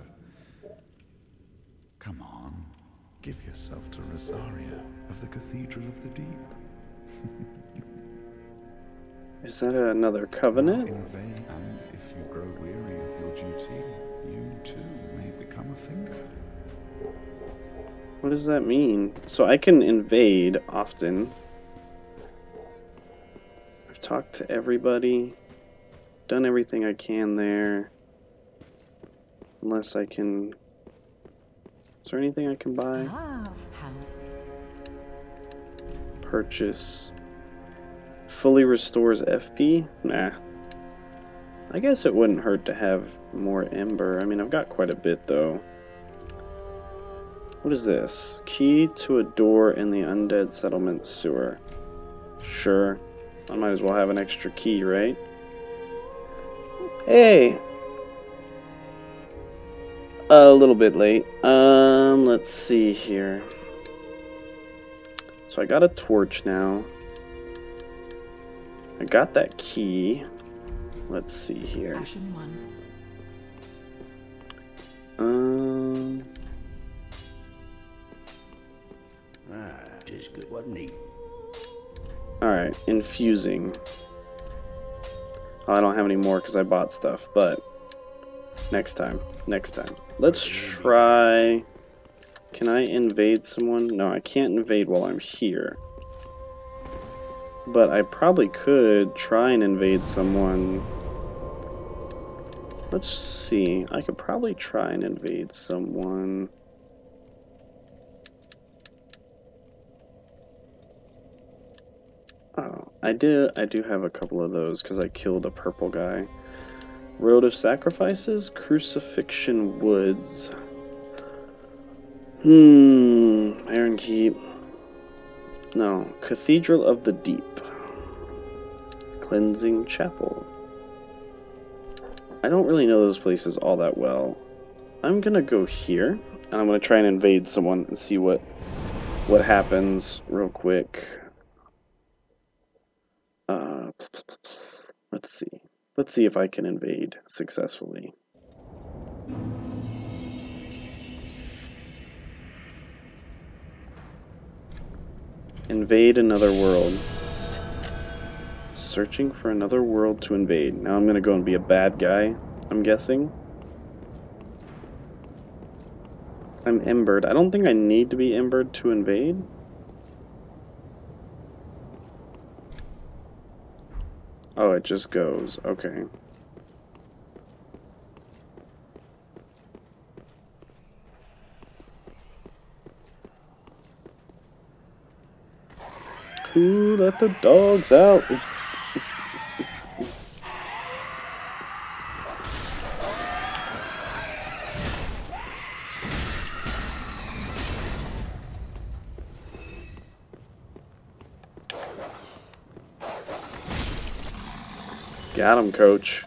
Come on, give yourself to Rosaria of the Cathedral of the Deep. Is that another covenant? Invade, and if you grow weary of your duty, you too may become a finger. What does that mean? So I can invade often. I've talked to everybody, done everything I can there. Unless I can... Is there anything I can buy? Ah, how Purchase. Fully restores F P? Nah. I guess it wouldn't hurt to have more Ember. I mean, I've got quite a bit, though. What is this? Key to a door in the undead settlement sewer. Sure. I might as well have an extra key, right? Hey! A little bit late. Um, let's see here. So I got a torch now. I got that key. Let's see here. Ashen one. Um. Ah, just good, wasn't he? Alright, infusing. Oh, I don't have any more because I bought stuff, but next time. Next time. Let's try. Can I invade someone? No, I can't invade while I'm here. But I probably could try and invade someone. Let's see. I could probably try and invade someone. Oh, I did. I do have a couple of those because I killed a purple guy. Road of Sacrifices, Crucifixion Woods. Hmm. Iron Keep. No. Cathedral of the Deep. Cleansing Chapel. I don't really know those places all that well. I'm gonna go here, and I'm gonna try and invade someone and see what what happens real quick. Uh, let's see. Let's see if I can invade successfully. Invade another world. Searching for another world to invade. Now I'm gonna go and be a bad guy, I'm guessing. I'm embered. I don't think I need to be embered to invade. Oh, it just goes. Okay. Who let the dogs out? Got him, coach.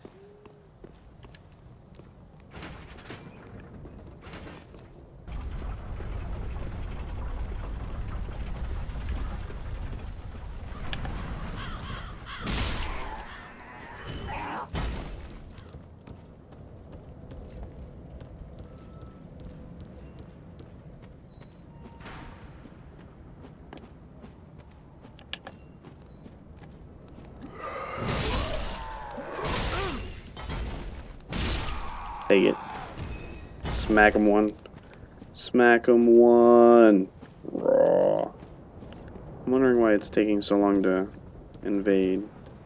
Take it. Smack him one. Smack him one. Raw. I'm wondering why it's taking so long to invade.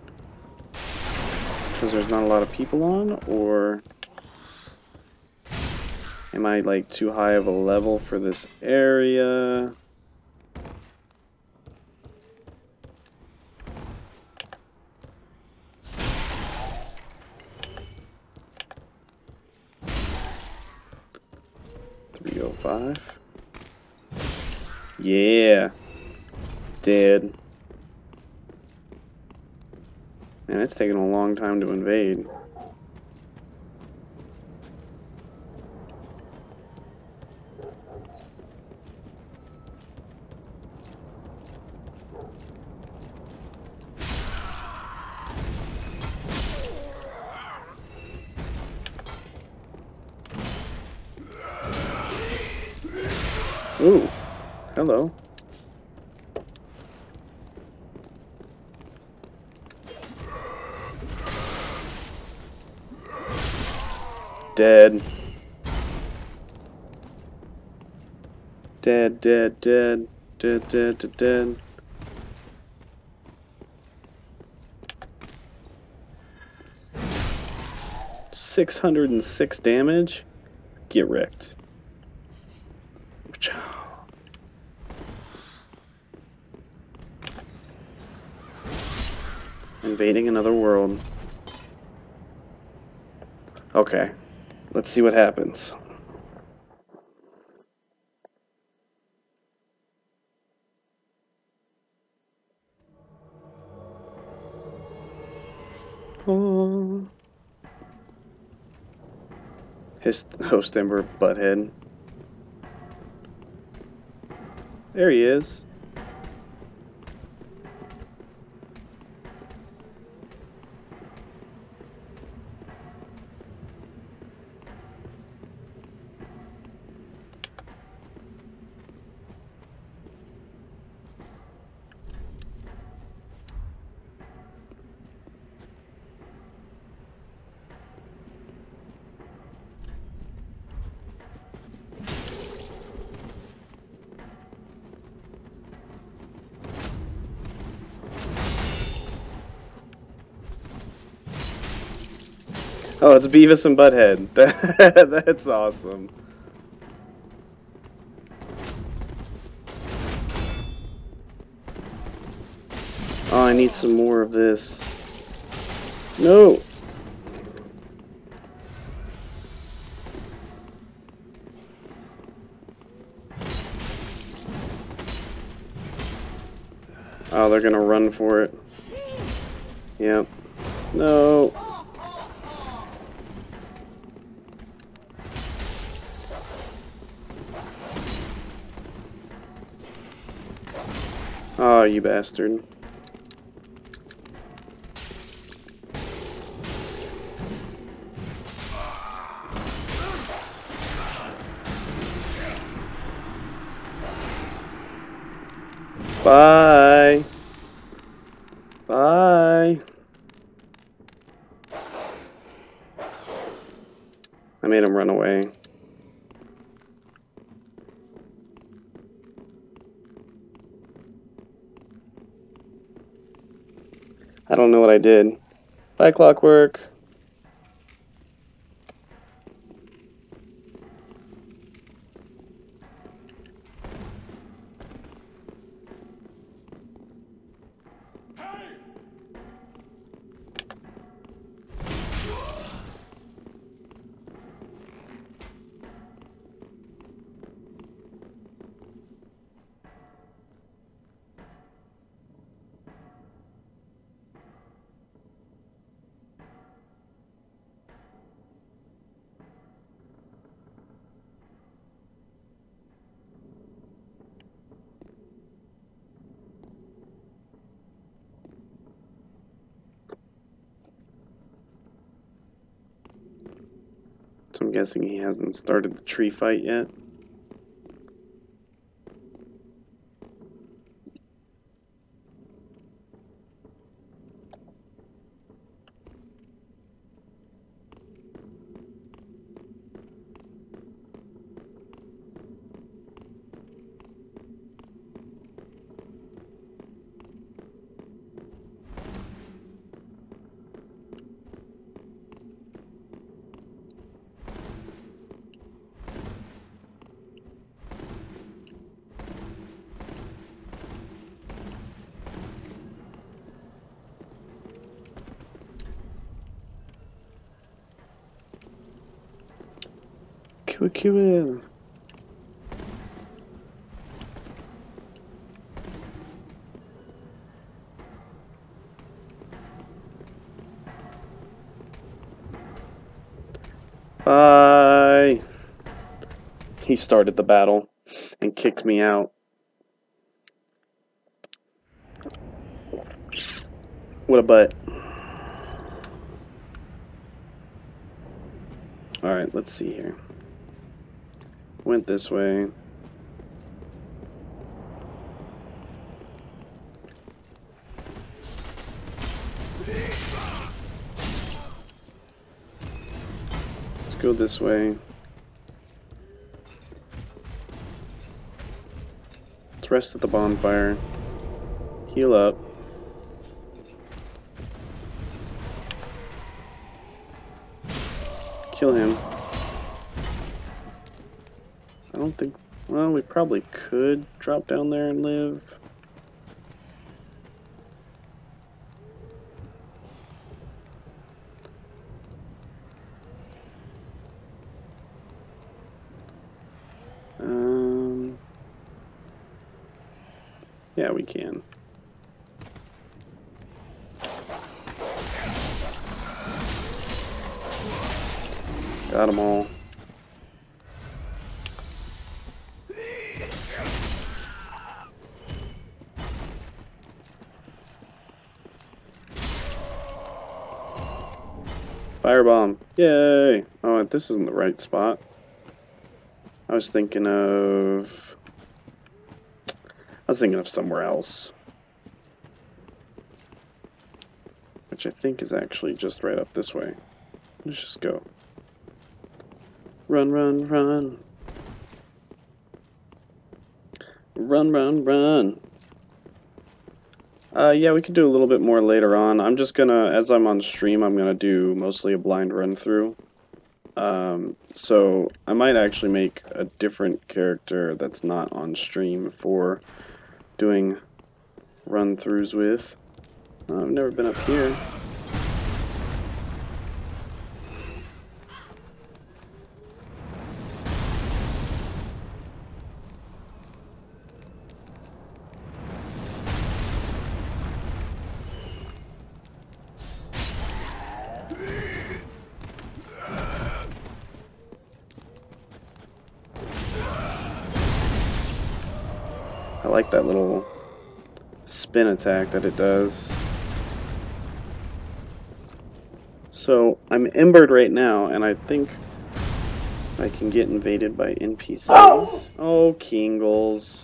Because there's not a lot of people on, or am I like too high of a level for this area? three oh five. Yeah. Dead. Man, it's taking a long time to invade. Ooh, hello. Dead. Dead, dead, dead, dead, dead, dead, dead. six hundred and six damage? Get wrecked. Invading another world. Okay, let's see what happens. Oh. His host Ember Butthead. There he is. Oh, it's Beavis and Butthead. That's awesome. Oh, I need some more of this. No. Oh, they're gonna run for it. Yep. No. Oh, you bastard. Bye. Bye. I made him run away. I don't know what I did. Bye, Clockwork. So I'm guessing he hasn't started the tree fight yet. Kill, kill him. Bye. He started the battle and kicked me out. What a butt. Alright, let's see here. Went this way. go this way. Let's rest at the bonfire. Heal up. Kill him. I don't think... Well, we probably could drop down there and live. Um... Yeah, we can. Got them all. Firebomb. Yay! Oh, this isn't the right spot. I was thinking of... I was thinking of somewhere else. Which I think is actually just right up this way. Let's just go. Run, run, run. Run, run, run. Uh, yeah, we could do a little bit more later on. I'm just gonna, as I'm on stream, I'm gonna do mostly a blind run through. Um, so I might actually make a different character that's not on stream for doing run throughs with. Uh, I've never been up here. I like that little spin attack that it does. So I'm embered right now, and I think I can get invaded by N P Cs. Oh, oh Kingles.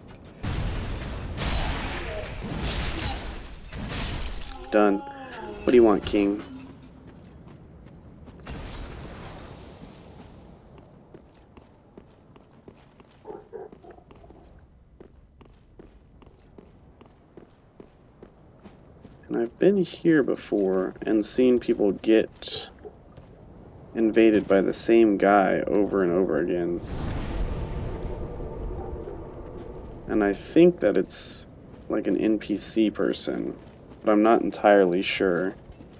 Done. What do you want, King? And I've been here before and seen people get invaded by the same guy over and over again. And I think that it's like an N P C person, but I'm not entirely sure.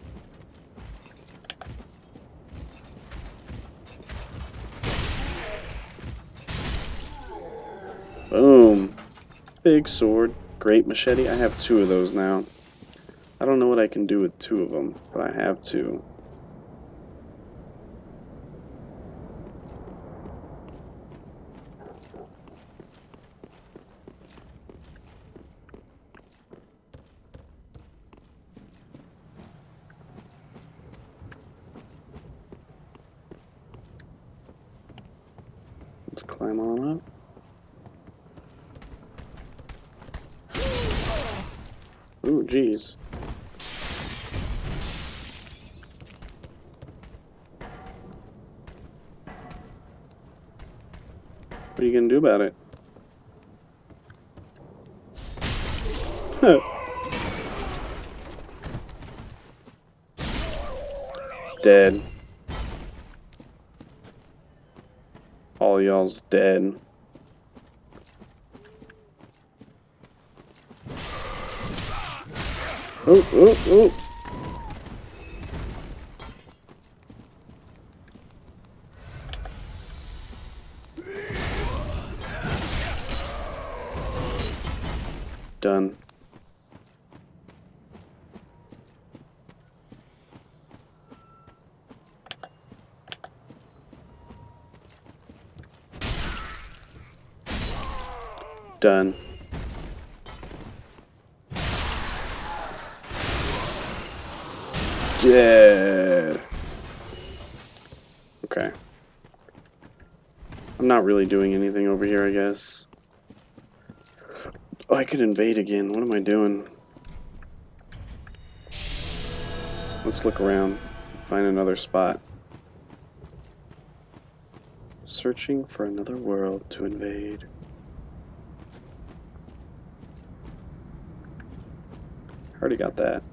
Boom. Big sword. Great machete. I have two of those now. I don't know what I can do with two of them, but I have two. Let's climb on up. Ooh, geez. What are you gonna do about it? Dead. All y'all's dead. Oh, oh, oh. Done. Done. Dead. Okay. I'm not really doing anything over here, I guess. Oh, I could invade again. What am I doing? Let's look around. Find another spot. Searching for another world to invade. Already got that.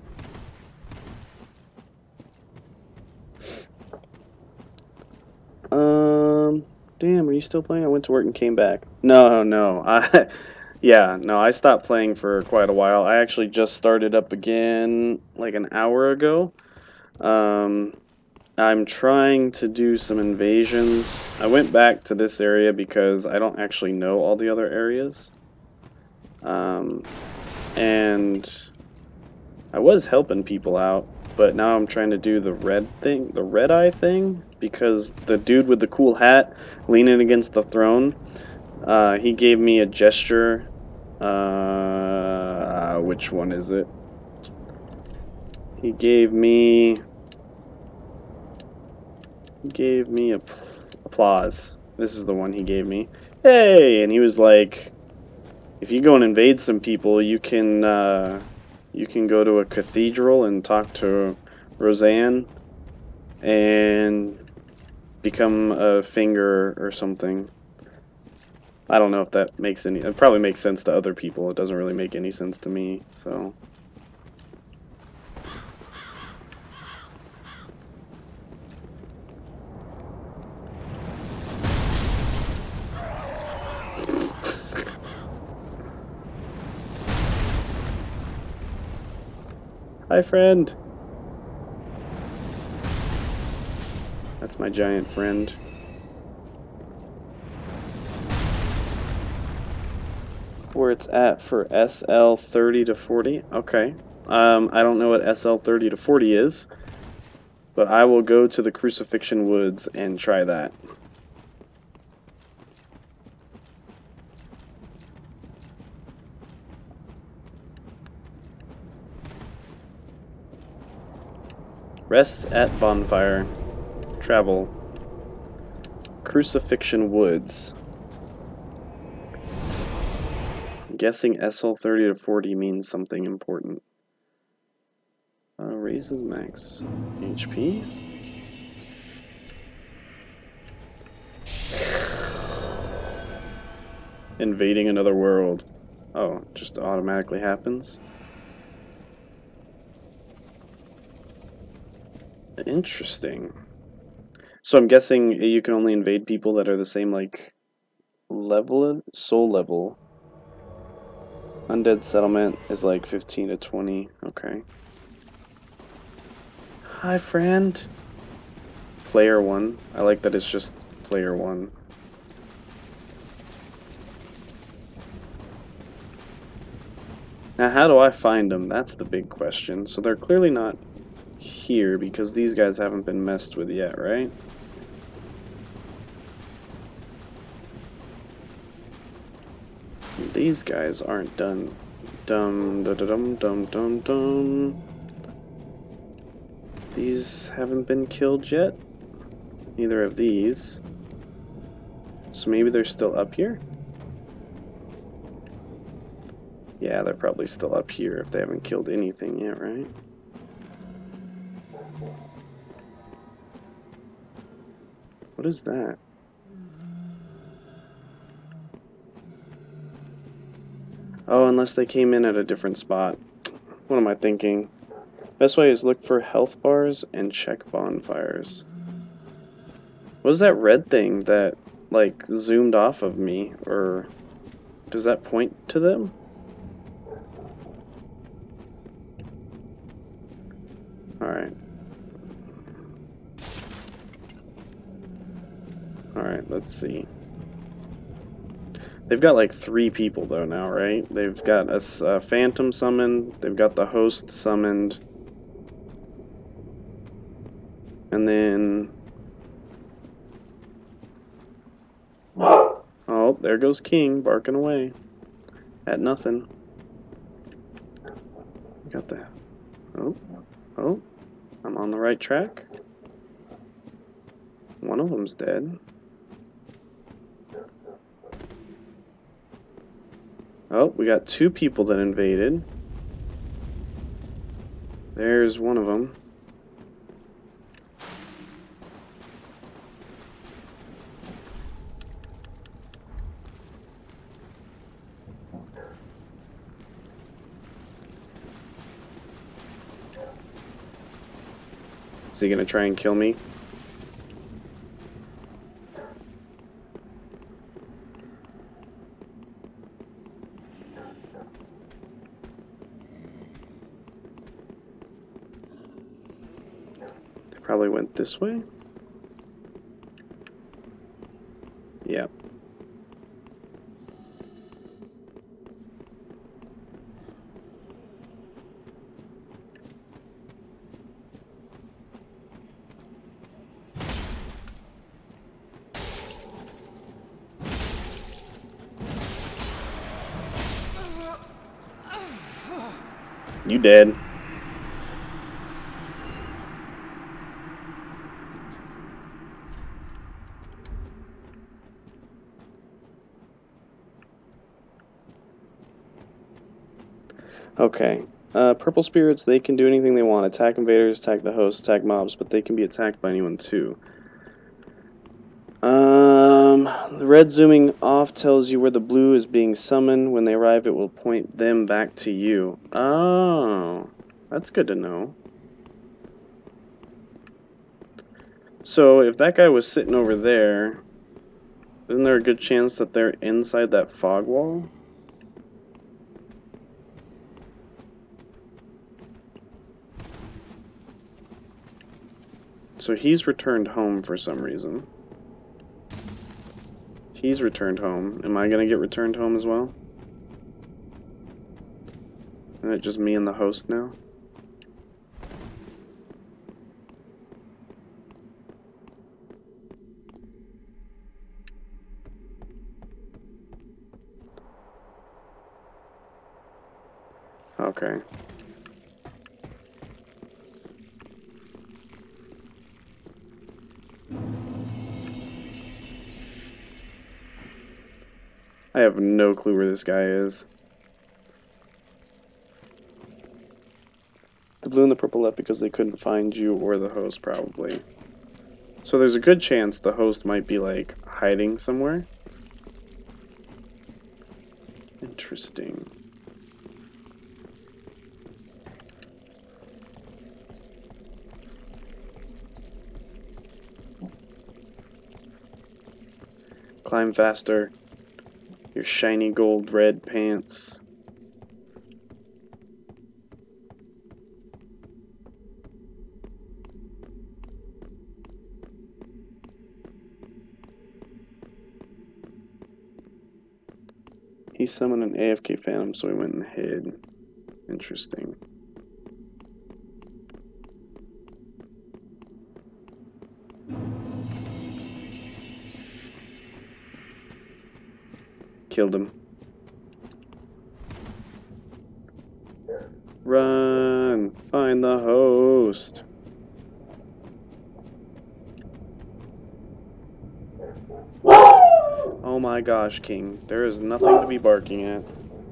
Um, damn, are you still playing? I went to work and came back. No, no, I, yeah, no, I stopped playing for quite a while. I actually just started up again like an hour ago. Um, I'm trying to do some invasions. I went back to this area because I don't actually know all the other areas. Um, and I was helping people out, but now I'm trying to do the red thing, the red eye thing, because the dude with the cool hat leaning against the throne, uh, he gave me a gesture. Uh, which one is it? He gave me, he gave me a applause. This is the one he gave me. Hey, and he was like, if you go and invade some people, you can, uh, you can go to a cathedral and talk to Roseanne and become a finger or something. I don't know if that makes any... It probably makes sense to other people. It doesn't really make any sense to me, so... Hi, friend! That's my giant friend. Where it's at for S L thirty to forty. Okay. Um, I don't know what S L thirty to forty is, but I will go to the Crucifixion Woods and try that. Rest at bonfire. Travel. Crucifixion Woods. I'm guessing S L thirty to forty means something important. Uh, raises max H P. Invading another world. Oh, it just automatically happens. Interesting. So I'm guessing you can only invade people that are the same, like, level, soul level. Undead settlement is like fifteen to twenty. Okay. Hi, friend. Player one. I like that it's just player one. Now, how do I find them? That's the big question. So they're clearly not here because these guys haven't been messed with yet, right? These guys aren't done. Dum dum dum dum dum dum. These haven't been killed yet. Neither of these. So maybe they're still up here? Yeah, they're probably still up here if they haven't killed anything yet, right? What is that? Oh, unless they came in at a different spot. What am I thinking? Best way is look for health bars and check bonfires. What is that red thing that, like, zoomed off of me? Or does that point to them? Alright. Alright, let's see. They've got like three people though now, right? They've got a uh, phantom summoned, they've got the host summoned, and then... Oh, there goes King, barking away at nothing. We got that. Oh, oh, I'm on the right track. One of them's dead. Oh, we got two people that invaded. There's one of them. Is he gonna try and kill me? They probably went this way? Yep. You dead. Okay. Uh, purple spirits, they can do anything they want. Attack invaders, attack the host, attack mobs, but they can be attacked by anyone too. Um, the red zooming off tells you where the blue is being summoned. When they arrive, it will point them back to you. Oh, that's good to know. So, if that guy was sitting over there, isn't there a good chance that they're inside that fog wall? So he's returned home for some reason. He's returned home. Am I gonna get returned home as well? Isn't it just me and the host now? Okay. I have no clue where this guy is. The blue and the purple left because they couldn't find you or the host, probably. So there's a good chance the host might be, like, hiding somewhere. Interesting. Climb faster. Your shiny gold red pants. He summoned an A F K phantom, so he went and hid. Interesting. Killed him. Run! Find the host! Oh my gosh, King. There is nothing to be barking at.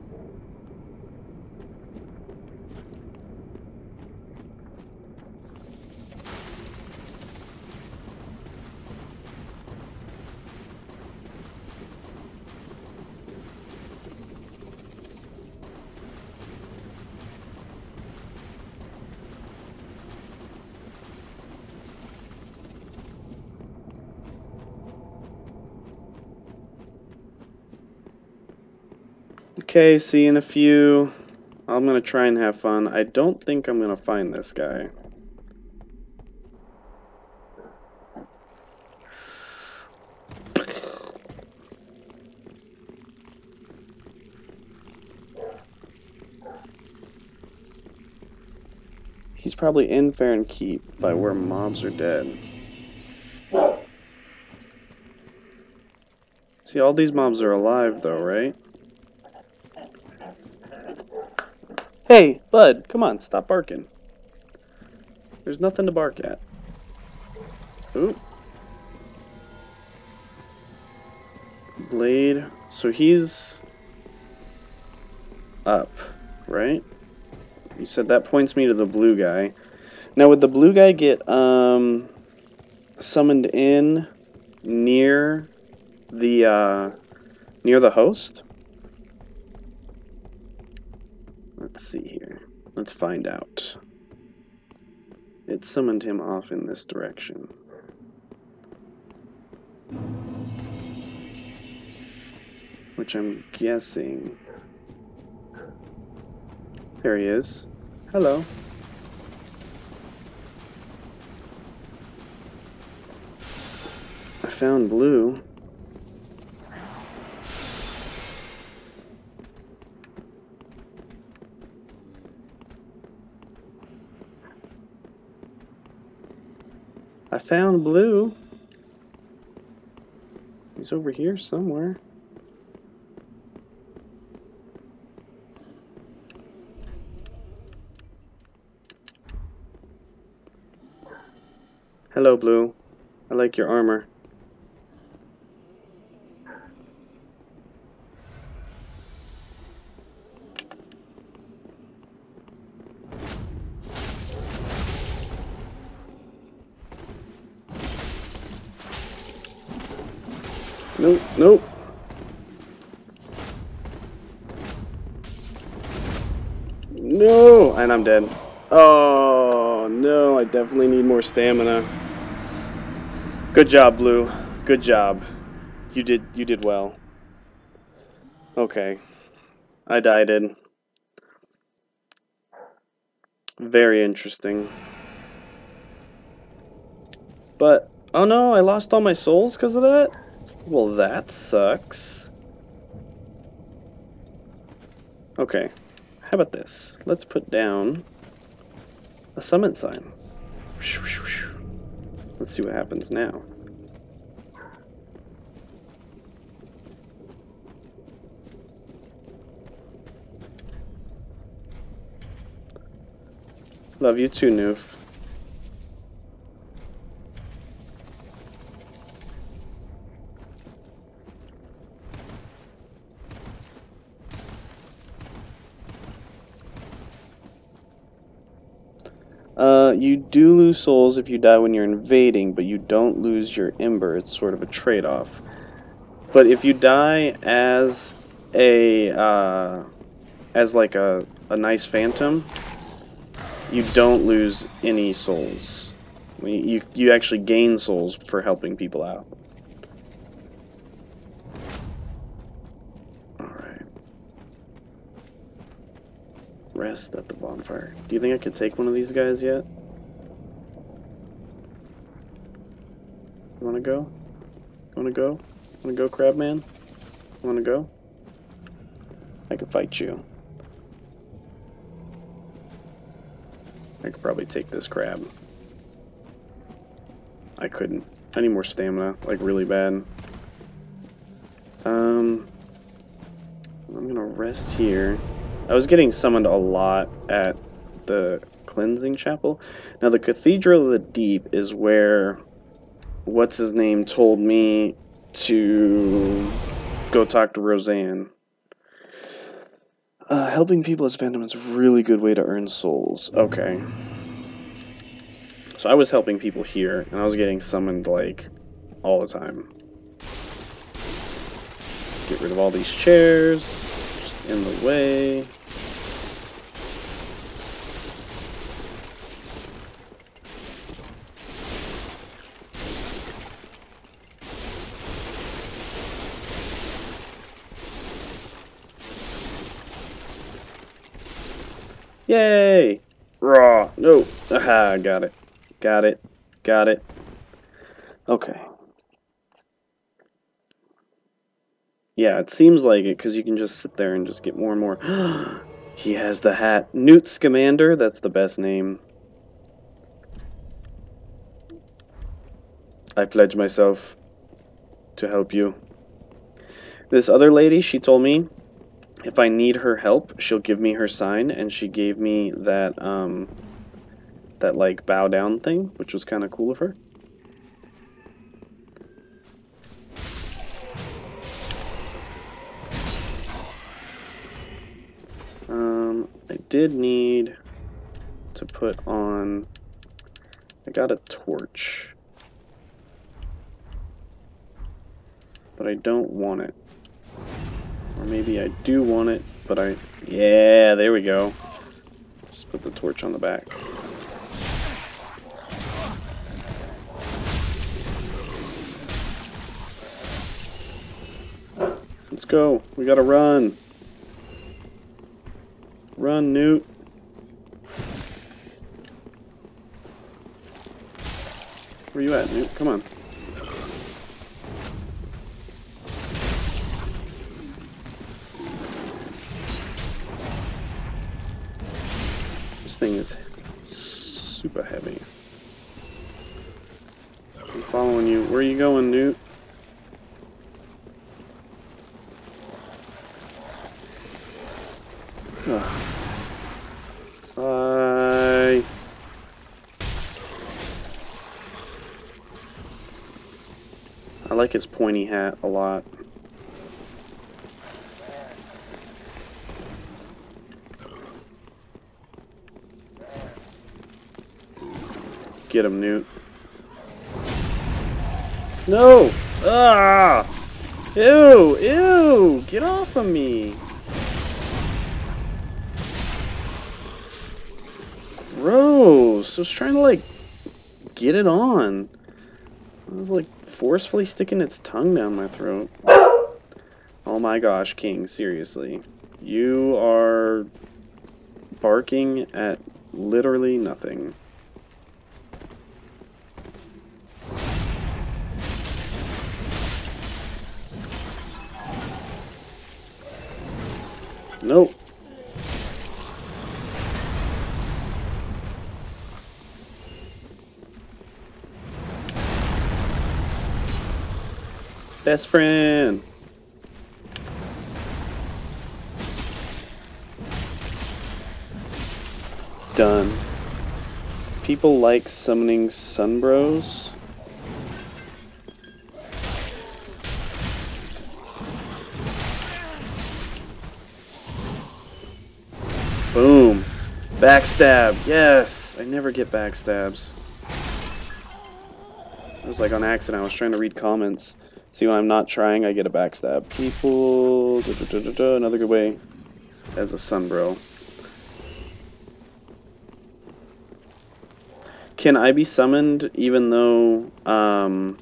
Okay, see you in a few. I'm gonna try and have fun. I don't think I'm gonna find this guy. He's probably in Farron Keep by where mobs are dead. See, all these mobs are alive though, right? Hey, bud, come on, stop barking. There's nothing to bark at. Ooh. Blade. So he's up, right? You said that points me to the blue guy. Now, would the blue guy get um, summoned in near the uh, near the host? Let's see here. Let's find out. it summoned him off in this direction. Which I'm guessing... There he is. Hello. I found Blue. I found Blue. He's over here somewhere. Hello, Blue. I like your armor. Nope, nope. No, and I'm dead. Oh, no, I definitely need more stamina. Good job, Blue. Good job. You did you did well. Okay. I died in. Very interesting. But, oh no, I lost all my souls because of that? Well, that sucks. Okay. How about this? Let's put down a summon sign. Let's see what happens now. Love you too, Noof. Uh, you do lose souls if you die when you're invading, but you don't lose your Ember. It's sort of a trade-off. But if you die as a, uh, as like a, a nice phantom, you don't lose any souls. I mean, you, you actually gain souls for helping people out. Alright. Rest at the bonfire. Do you think I could take one of these guys yet? You wanna go? You wanna go? Wanna go, Crabman? You wanna go? I could fight you. I could probably take this crab. I couldn't. I need more stamina, like really bad. Um, I'm gonna rest here. I was getting summoned a lot at the cleansing chapel. Now the Cathedral of the Deep is where what's his name told me to go talk to Roseanne. Uh, helping people as Phantom is a really good way to earn souls. Okay. So I was helping people here, and I was getting summoned, like, all the time. Get rid of all these chairs. Just in the way. Yay! Raw! No! Aha! Got it. Got it. Got it. Okay. Yeah, it seems like it, because you can just sit there and just get more and more. He has the hat. Newt Scamander? That's the best name. I pledge myself to help you. This other lady, she told me if I need her help, she'll give me her sign, and she gave me that, um, that, like, bow down thing, which was kind of cool of her. Um, I did need to put on, I got a torch, but I don't want it. Or maybe I do want it, but I... Yeah, there we go. Just put the torch on the back. Let's go. We gotta run. Run, Newt. Where you at, Newt? Come on. This thing is super heavy. I'm following you. Where are you going, Newt? Ugh. Bye. I like his pointy hat a lot. Get him, Newt. No! Ah! Ew! Ew! Get off of me! Gross! I was trying to, like, get it on. I was, like, forcefully sticking its tongue down my throat. Oh my gosh, King, seriously. You are barking at literally nothing. Nope. Best friend. Done. People like summoning Sunbros. Boom. Backstab. Yes. I never get backstabs. It was like on accident. I was trying to read comments. See, when I'm not trying, I get a backstab. People. Da, da, da, da, da, another good way as a Sunbro. Can I be summoned even though, um,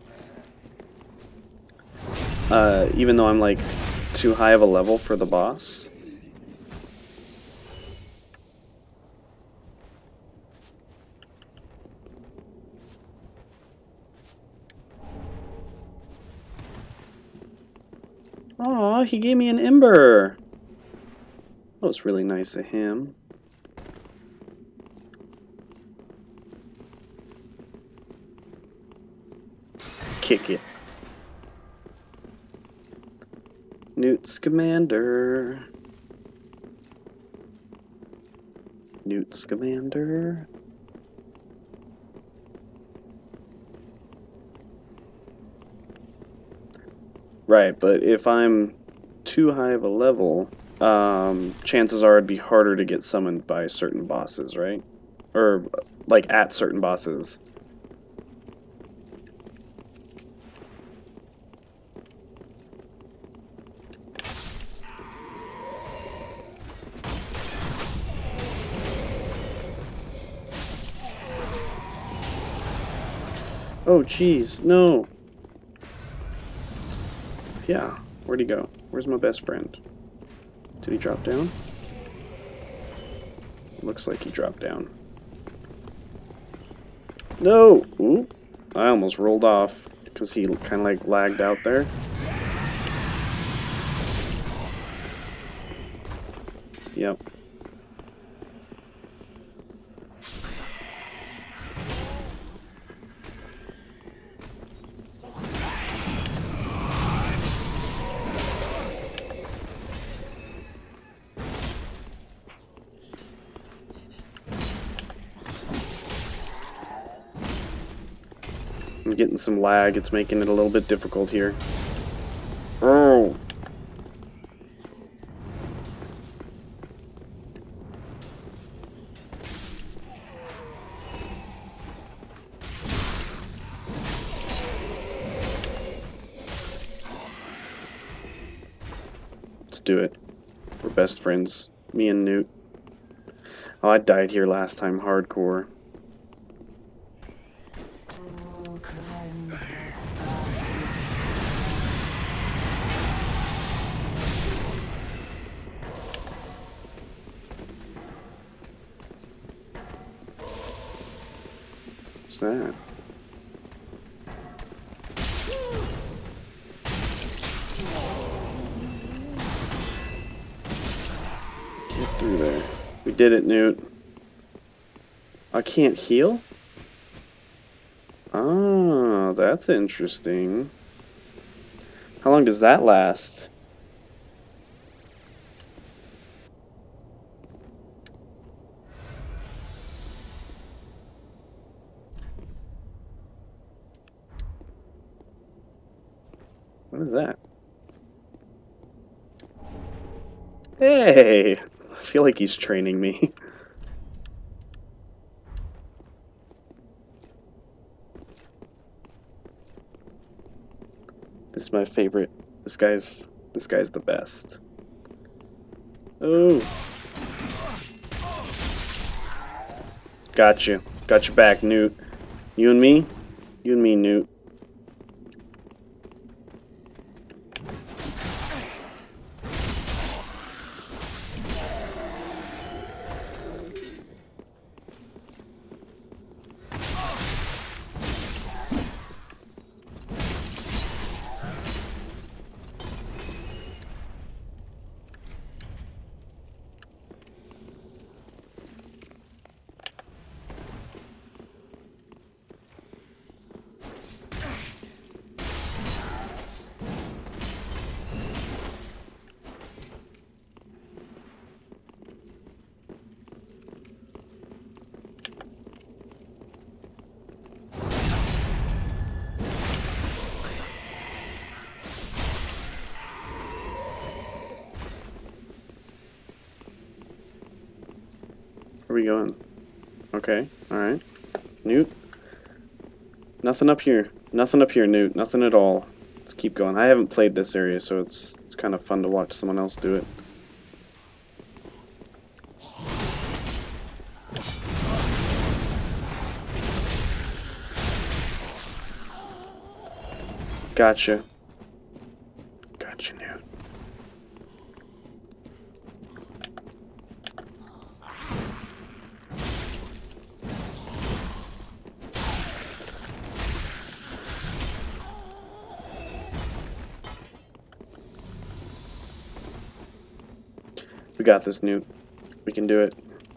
uh, even though I'm like too high of a level for the boss? Aw, he gave me an ember. That was really nice of him. Kick it. Newt Scamander. Newt Scamander. Right, but if I'm too high of a level, um, chances are it'd be harder to get summoned by certain bosses, right? Or, like, at certain bosses. Oh, jeez, no. Yeah, where'd he go? Where's my best friend? Did he drop down? Looks like he dropped down. No! Ooh, I almost rolled off because he kind of like lagged out there. Yep. I'm getting some lag. It's making it a little bit difficult here. Oh! Let's do it. We're best friends. Me and Newt. Oh, I died here last time hardcore. What's that? Get through there. We did it, Newt. I can't heal? Oh, that's interesting. How long does that last? What is that? Hey! I feel like he's training me. This is my favorite. This guy's this guy's the best. Oh. Got you. Got your back, Newt. You and me? You and me, Newt. Where are we going? Okay, alright. Newt? Nothing up here. Nothing up here, Newt. Nothing at all. Let's keep going. I haven't played this area, so it's it's kind of fun to watch someone else do it. Gotcha. Gotcha, Newt. We got this, Newt. We can do it.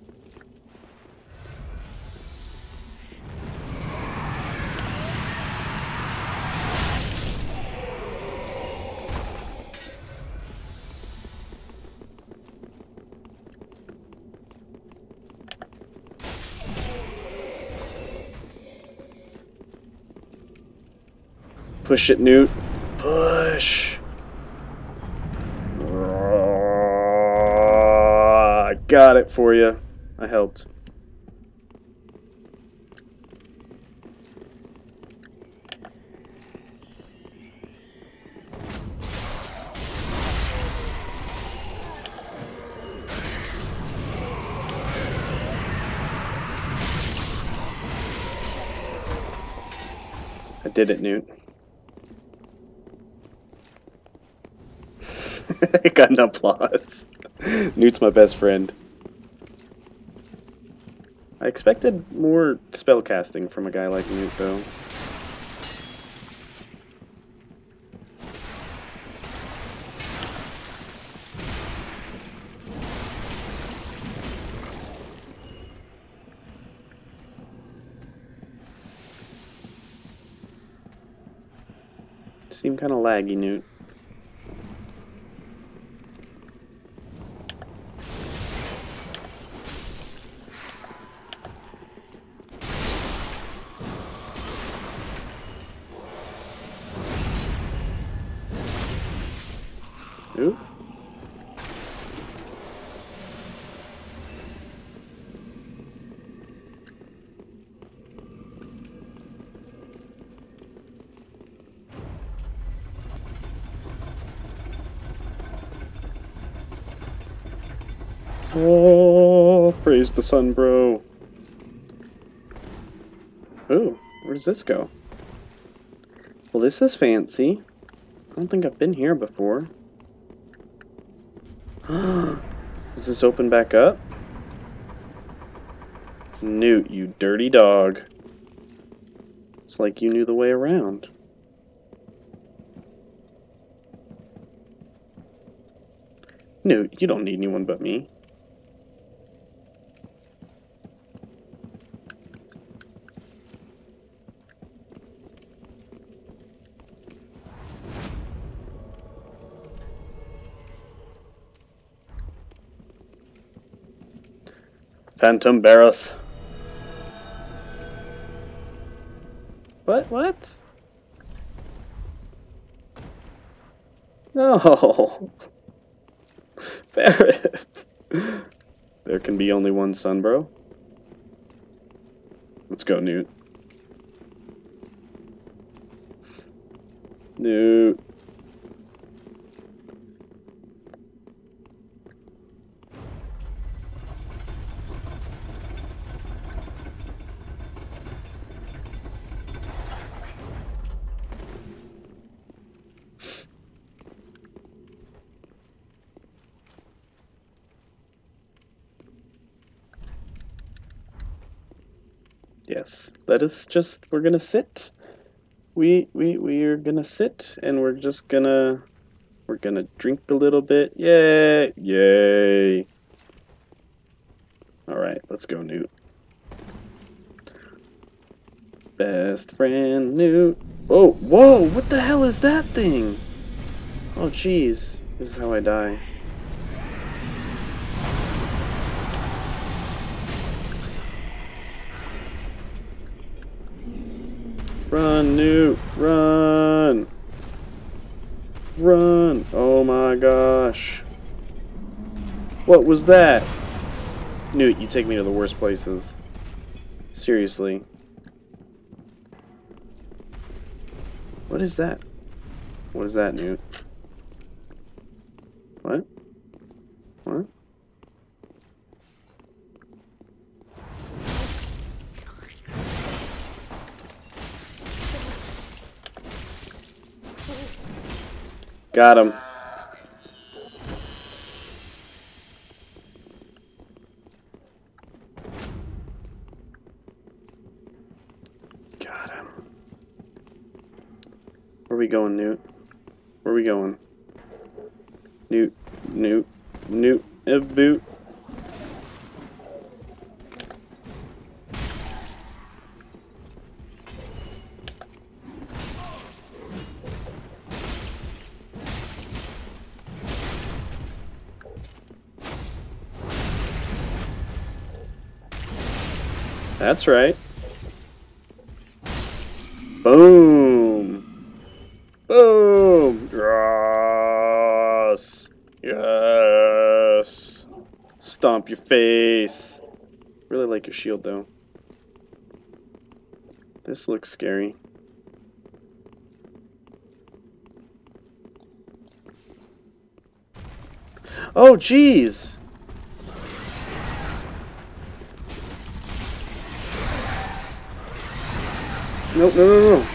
Push it, Newt. Push. I got it for you. I helped. I did it, Newt. I got an applause. Newt's my best friend. I expected more spell casting from a guy like Newt, though. Seem kind of laggy, Newt. Ooh. Oh, praise the sun, bro. Ooh, where does this go? Well, this is fancy. I don't think I've been here before. Does this open back up? Newt, you dirty dog. It's like you knew the way around. No, you don't need anyone but me. Phantom Barroth. What? What? No. Barroth. There can be only one son, bro. Let's go, Newt. Newt. Yes, let us just, we're gonna sit. We, we, we are gonna sit, and we're just gonna, we're gonna drink a little bit. Yay! Yay! Alright, let's go, Newt. Best friend, Newt. Oh, whoa! What the hell is that thing? Oh, jeez. This is how I die. Run, Newt! Run! Run! Oh my gosh. What was that? Newt, you take me to the worst places. Seriously. What is that? What is that, Newt? What? What? Got him. Got him. Where are we going, Newt? Where are we going? Newt, Newt, Newt, a boot. That's right. Boom. Boom. Yes. Yes. Stomp your face. Really like your shield, though. This looks scary. Oh, jeez. Nope, no, no, no.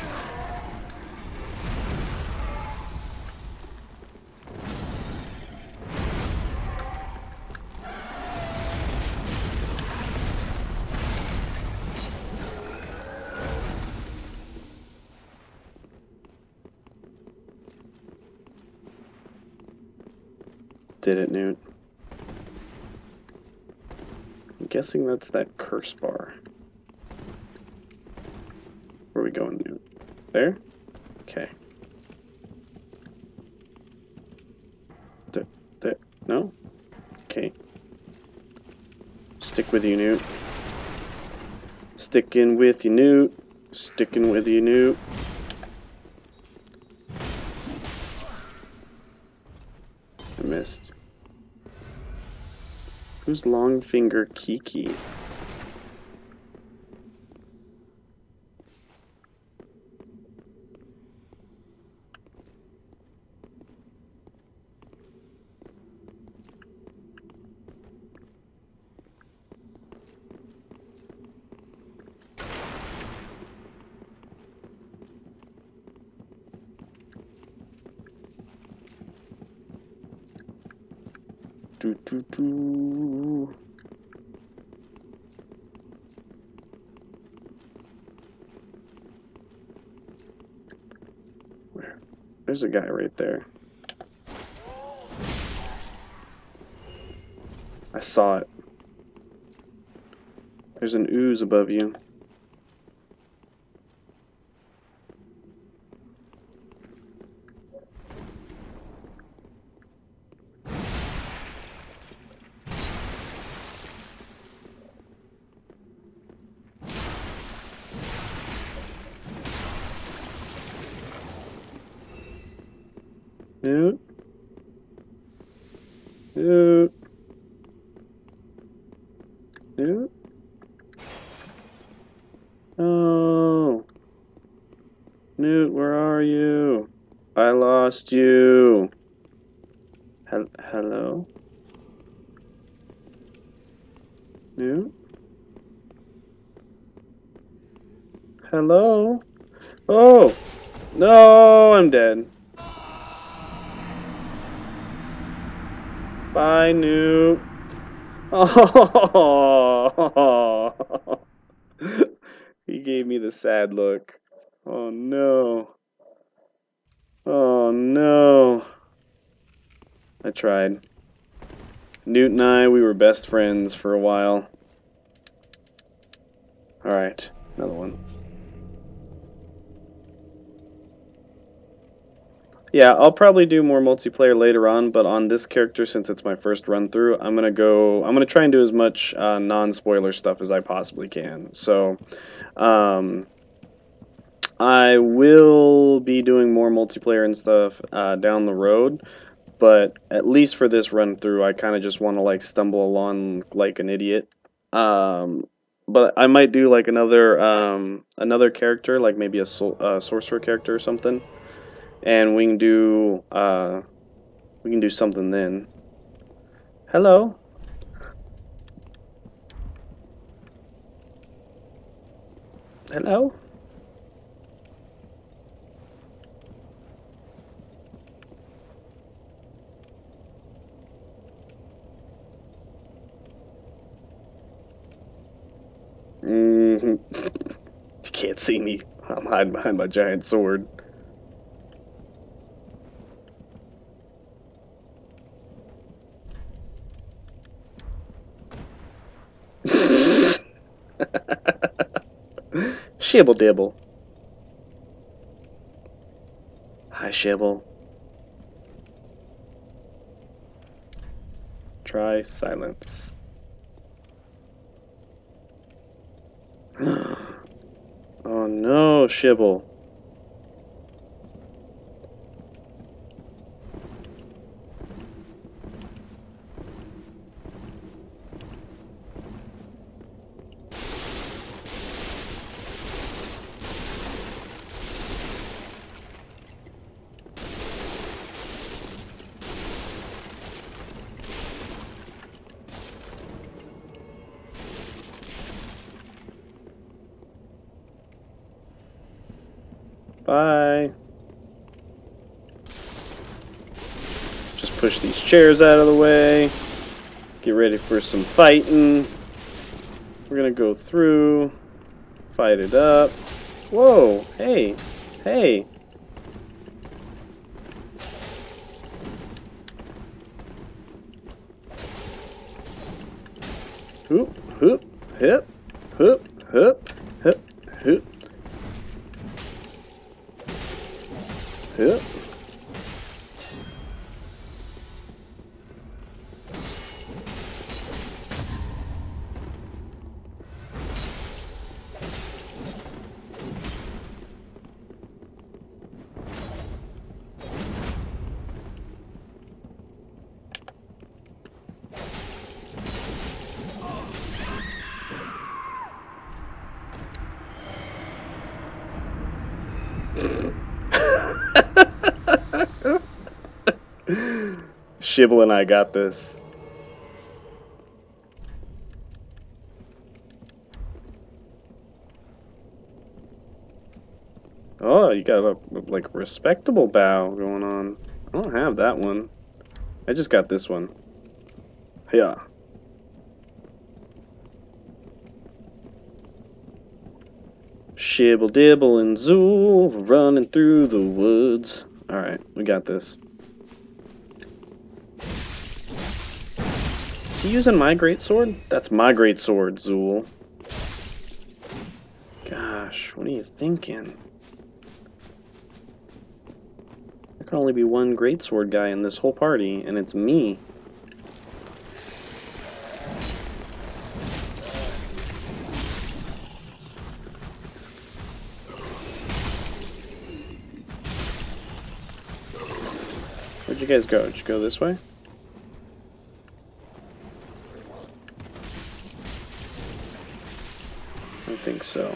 Did it, Newt? I'm guessing that's that curse bar. Where are we going, Newt? There? Okay. There, there. No? Okay. Stick with you, Newt. Sticking with you, Newt. Sticking with you, Newt. I missed. Who's Longfinger Kiki? Do, do, do. There's a guy right there. I saw it. There's an ooze above you. Newt? Newt? Newt? Oh. Newt, where are you? I lost you. Hel hello? Newt? Hello? Oh! No, I'm dead. Bye, Newt. Oh, he gave me the sad look. Oh no. Oh no. I tried. Newt and I, we were best friends for a while. Alright, another one. Yeah, I'll probably do more multiplayer later on, but on this character, since it's my first run through, I'm gonna go. I'm gonna try and do as much uh, non-spoiler stuff as I possibly can. So, um, I will be doing more multiplayer and stuff uh, down the road, but at least for this run through, I kind of just want to like stumble along like an idiot. Um, but I might do like another um, another character, like maybe a sol uh, sorcerer character or something. And we can do uh, we can do something then. Hello. Hello. Mm-hmm. You can't see me. I'm hiding behind my giant sword. Shibble dibble. Hi, Shibble. Try silence. Oh no, Shibble. Bye. Just push these chairs out of the way. Get ready for some fighting. We're gonna go through, fight it up. Whoa, hey, hey. Hoop, hoop, hip, hoop, hoop, hip, hoop. Hip. Shibble and I got this. Oh, you got a like respectable bow going on. I don't have that one. I just got this one. Yeah. Shibble dibble and zool, running through the woods. Alright, we got this. Is he using my greatsword? That's my greatsword, Zool. Gosh, what are you thinking? There can only be one greatsword guy in this whole party, and it's me. Where'd you guys go? Did you go this way? I don't think so.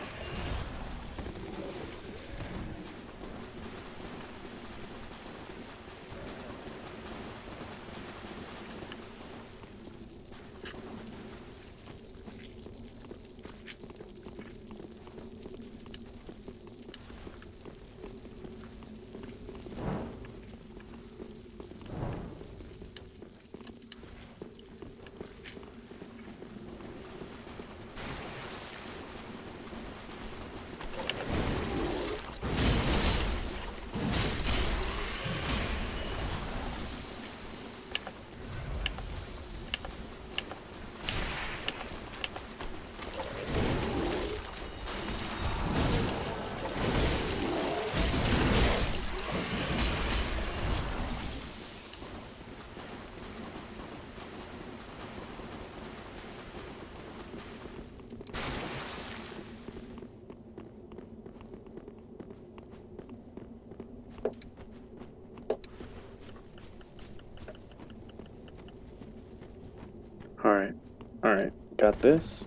Alright, alright, got this.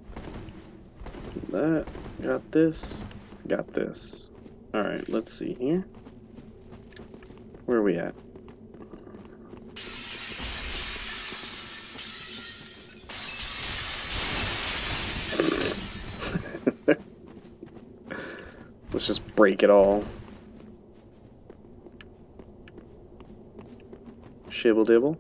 That, got this, got this. Alright, let's see here. Where are we at? Let's just break it all. Shibble dibble.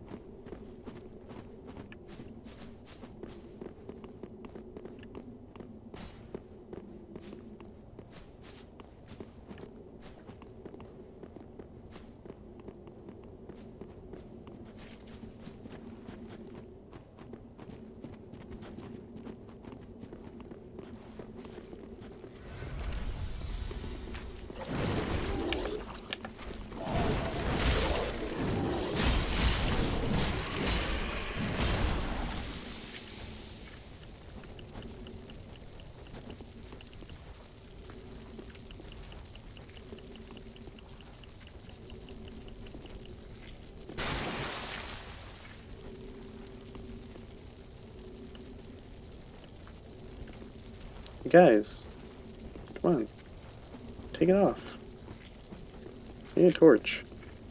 Guys, come on, take it off. I need a torch.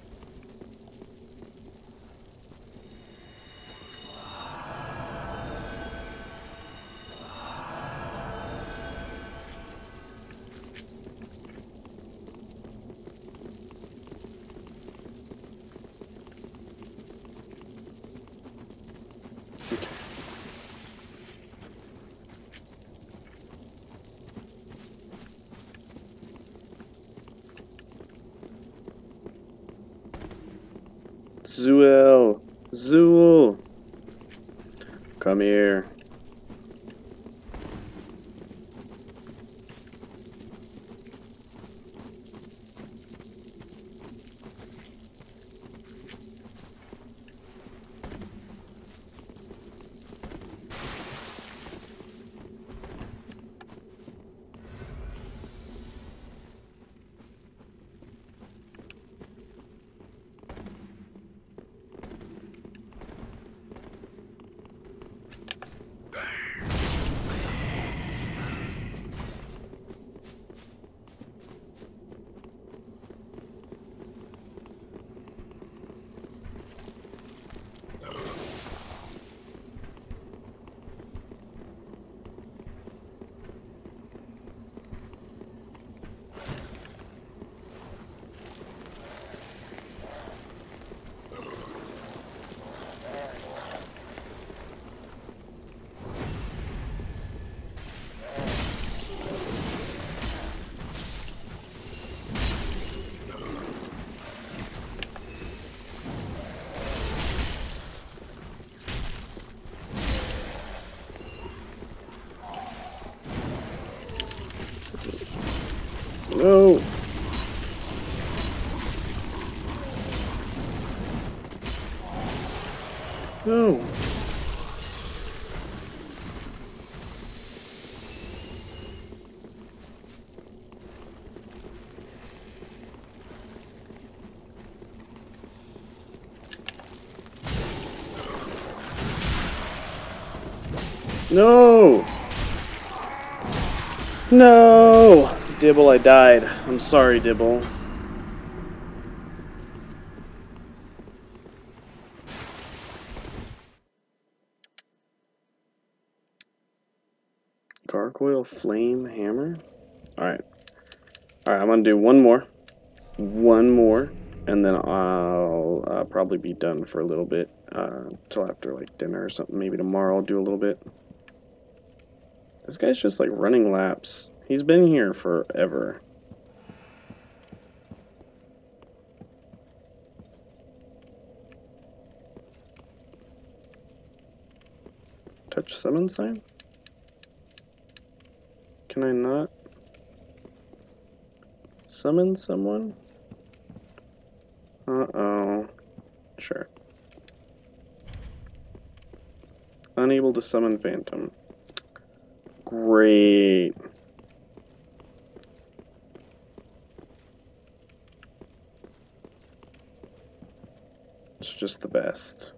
Zuel! Zuel! Come here. No! No! No! No! Dibble, I died. I'm sorry, Dibble. Gargoyle Flame Hammer? Alright. Alright, I'm gonna do one more. One more. And then I'll uh, probably be done for a little bit. Uh, till after, like, dinner or something. Maybe tomorrow I'll do a little bit. This guy's just, like, running laps. He's been here forever. Touch summon sign? Can I not summon someone? Uh-oh. Sure. Unable to summon Phantom. Great. It's just the best.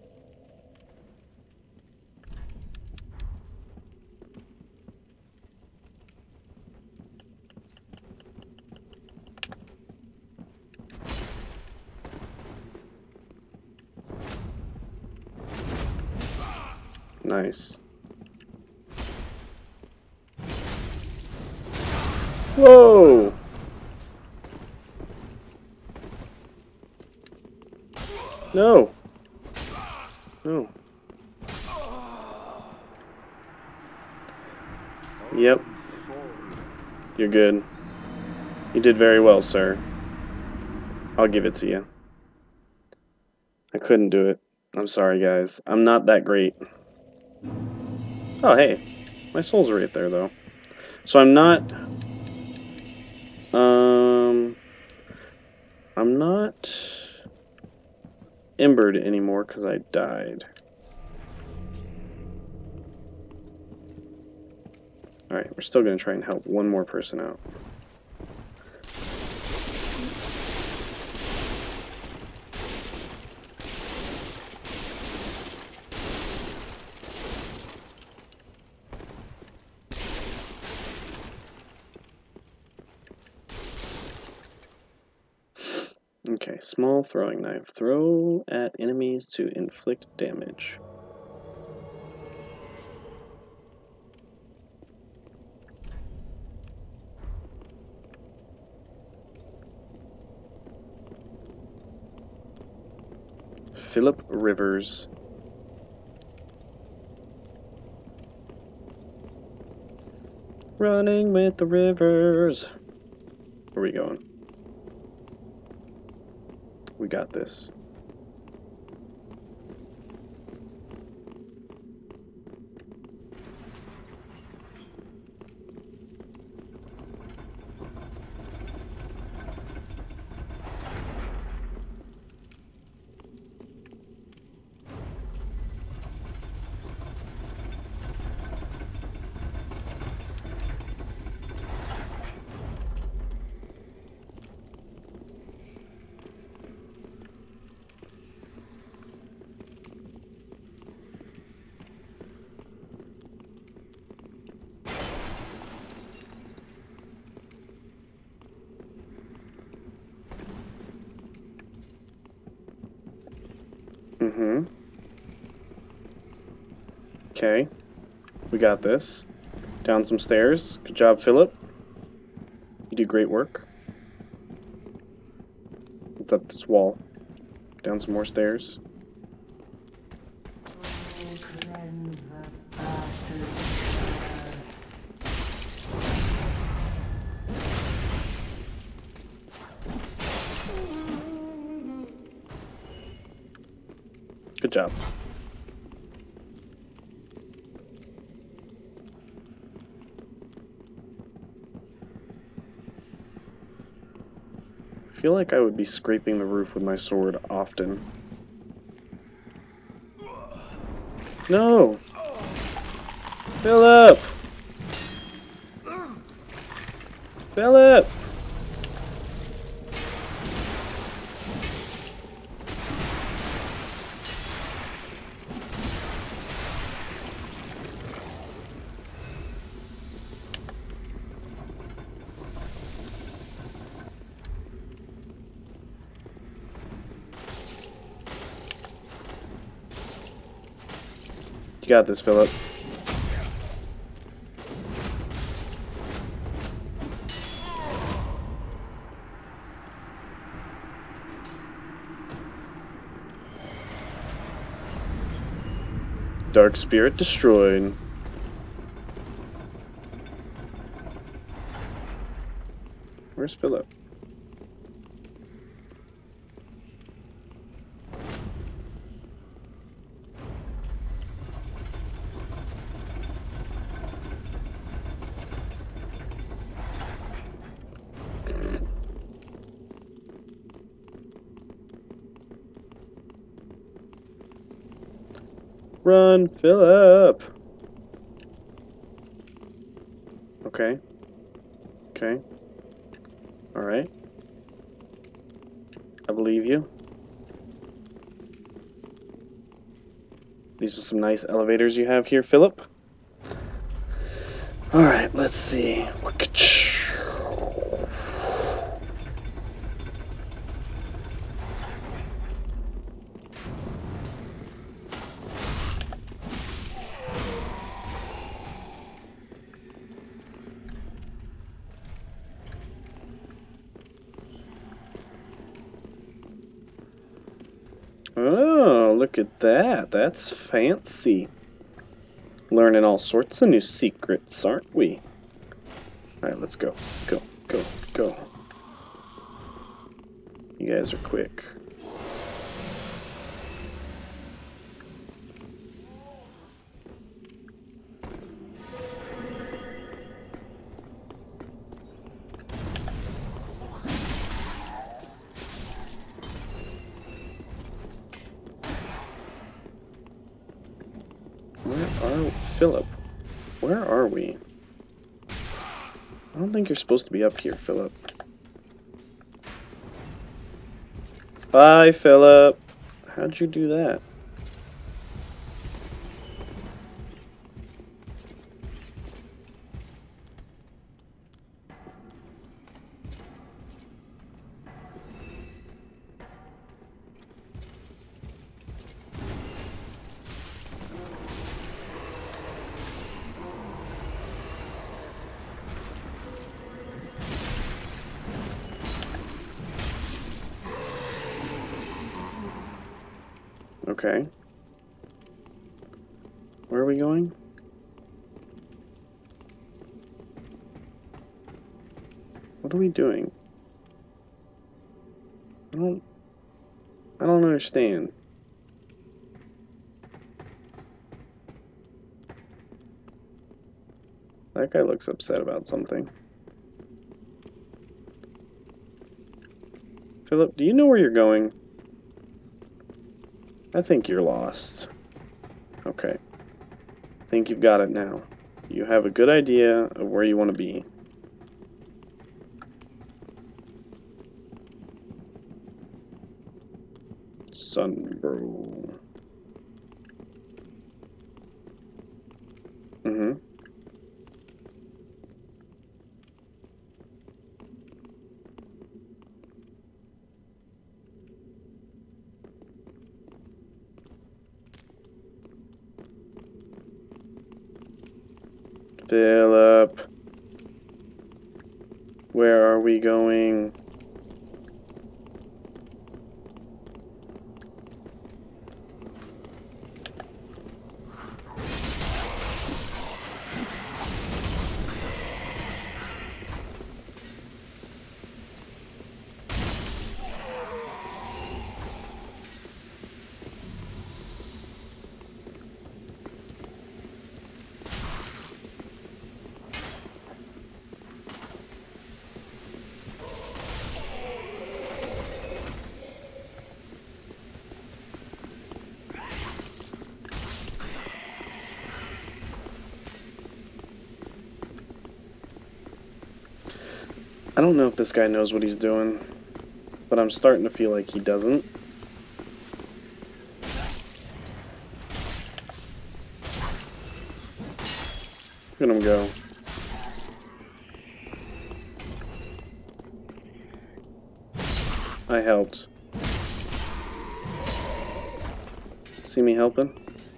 Nice. Whoa! No! No. Yep. You're good. You did very well, sir. I'll give it to you. I couldn't do it. I'm sorry, guys. I'm not that great. Oh, hey. My soul's right there, though. So I'm not... Um... I'm not... embered anymore because I died. Alright, we're still going to try and help one more person out. Okay, small throwing knife. Throw at enemies to inflict damage. Philip Rivers. Running with the rivers. Where are we going? We got this. Mm-hmm. Okay. We got this. Down some stairs. Good job, Philip. You do great work. It's up this wall. Down some more stairs. Good job. feel like I would be scraping the roof with my sword often. No! Philip! Philip! You got this, Philip. Dark Spirit destroyed. Where's Philip? Run, Philip! Okay. Okay. Alright. I believe you. These are some nice elevators you have here, Philip. Alright, let's see. Oh, look at that. That's fancy. Learning all sorts of new secrets, aren't we? Alright, let's go. Go, go, go. You guys are quick. Where are Philip? Where are we? I don't think you're supposed to be up here, Philip. Bye, Philip. How'd you do that? Okay. Where are we going? What are we doing? I don't... I don't understand. That guy looks upset about something. Philip, do you know where you're going? I think you're lost. Okay. I think you've got it now. You have a good idea of where you want to be. Sunbro. Mm-hmm. Philip, where are we going? I don't know if this guy knows what he's doing, but I'm starting to feel like he doesn't. Look at him go. I helped. See me helping?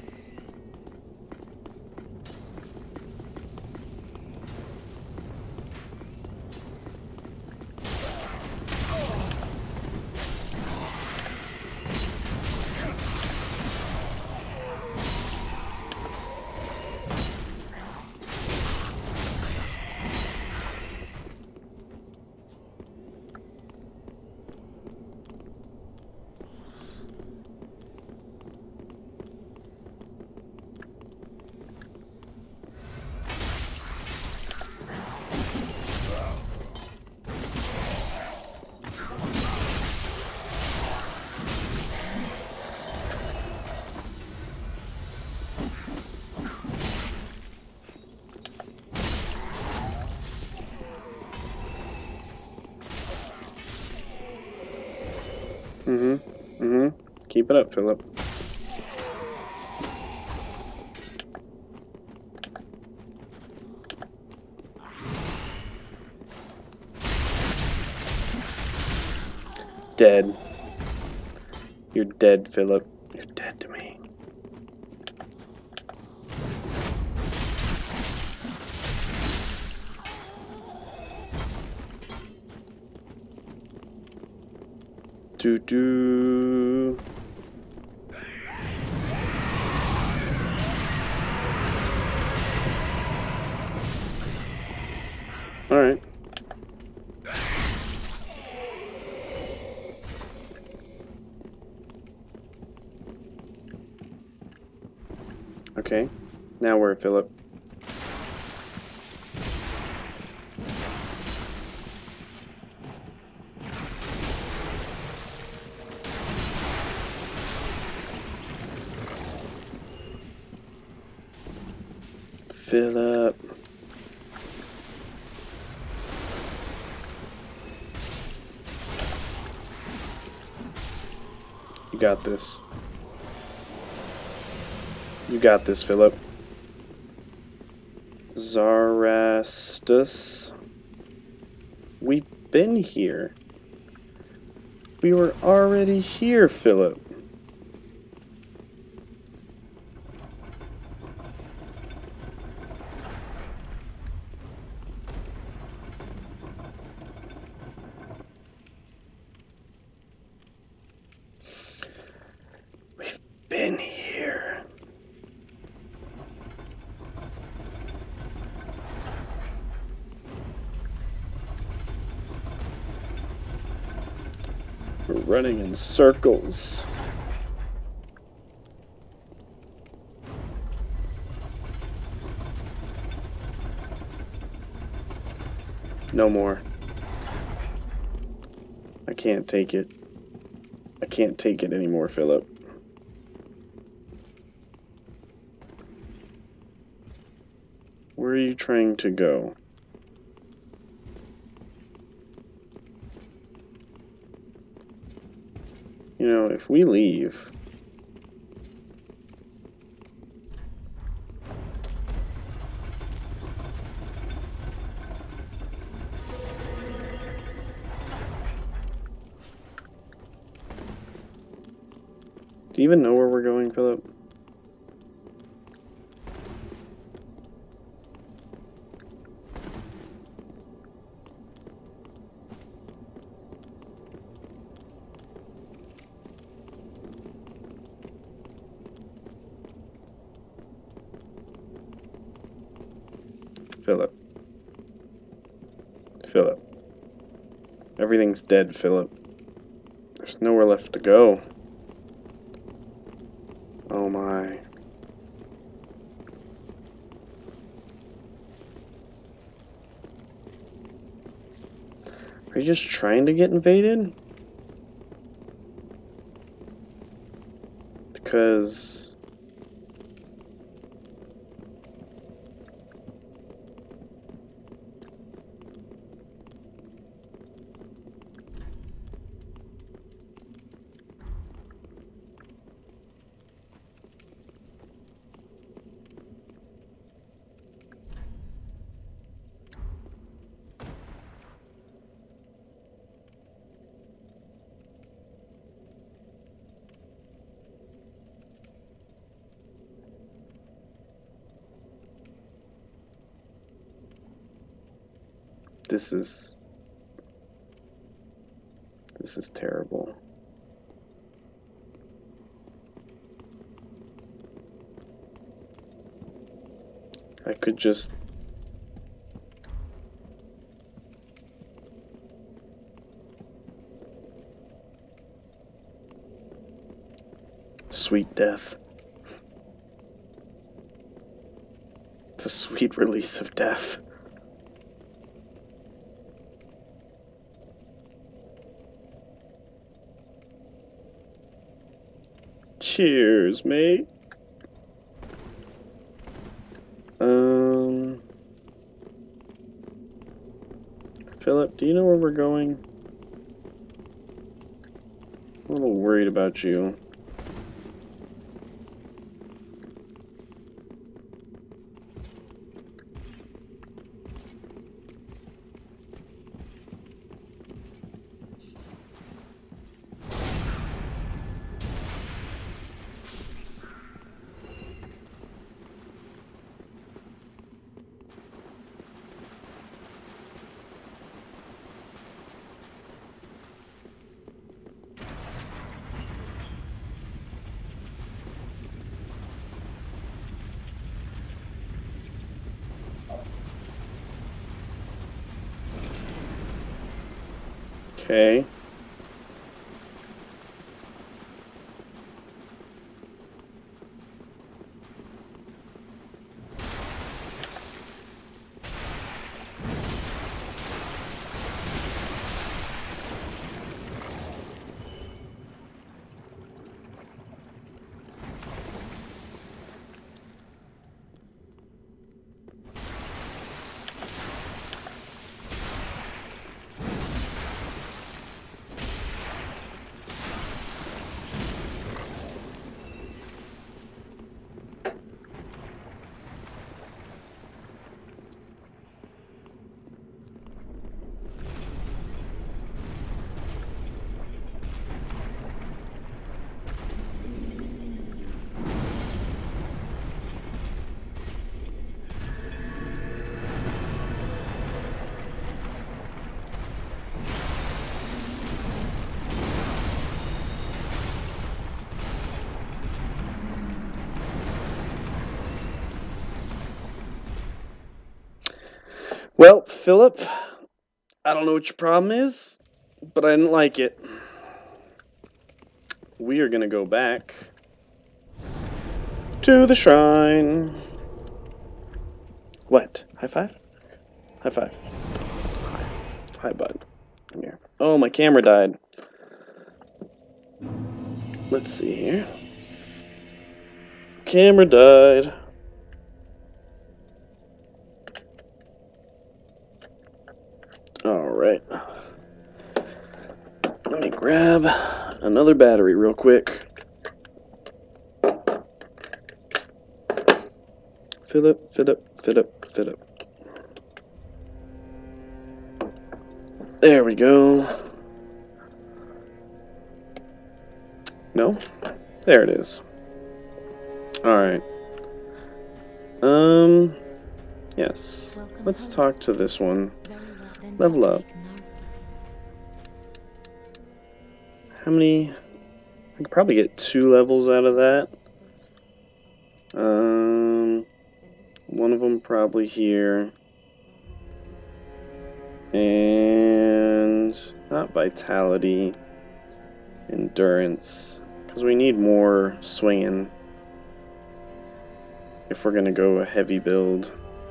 Mm-hmm. Mm-hmm. Keep it up, Philip. Dead. You're dead, Philip. You're dead to me. Do do. All right. Okay. Now where, Philip? Philip. You got this. You got this, Philip. Zarastus. We've been here. We were already here, Philip. We've been here. We're running in circles. No more. I can't take it. I can't take it anymore, Philip. Where are you trying to go? You know, if we leave... Do you even know where we're going, Philip? Philip. Philip. Everything's dead, Philip. There's nowhere left to go. Oh my. Are you just trying to get invaded? Because... This is... This is terrible. I could just... Sweet death. The sweet release of death. Cheers, mate. Um, Philip, do you know where we're going? I'm a little worried about you. Okay. Well, Philip, I don't know what your problem is, but I didn't like it. We are gonna go back to the shrine. What? High five? High five. Hi. Hi, bud. Come here. Oh, my camera died. Let's see here. Camera died. Alright. Let me grab another battery real quick. Philip, Philip, Philip, Philip. There we go. No? There it is. Alright. Um, yes. Let's talk to this one. Level up. How many? I could probably get two levels out of that. Um, one of them probably here. And not vitality, endurance, because we need more swinging if we're going to go a heavy build.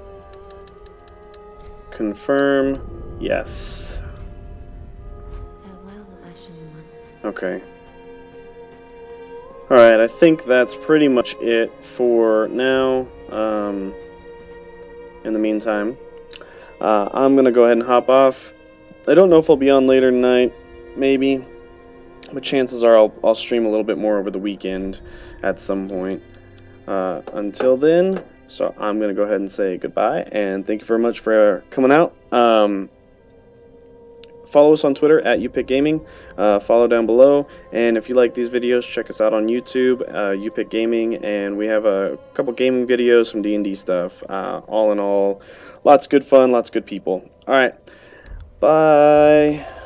Confirm. Yes. Farewell, Ashen One. Okay. Alright, I think that's pretty much it for now. Um, in the meantime, uh, I'm going to go ahead and hop off. I don't know if I'll be on later tonight. Maybe. But chances are I'll, I'll stream a little bit more over the weekend at some point. Uh, until then, so I'm going to go ahead and say goodbye. And thank you very much for coming out. Um... Follow us on Twitter at UPickGaming. Uh, follow down below. And if you like these videos, check us out on YouTube, uh, UPickGaming. And we have a couple gaming videos, some D and D stuff. Uh, all in all, lots of good fun, lots of good people. Alright, Bye.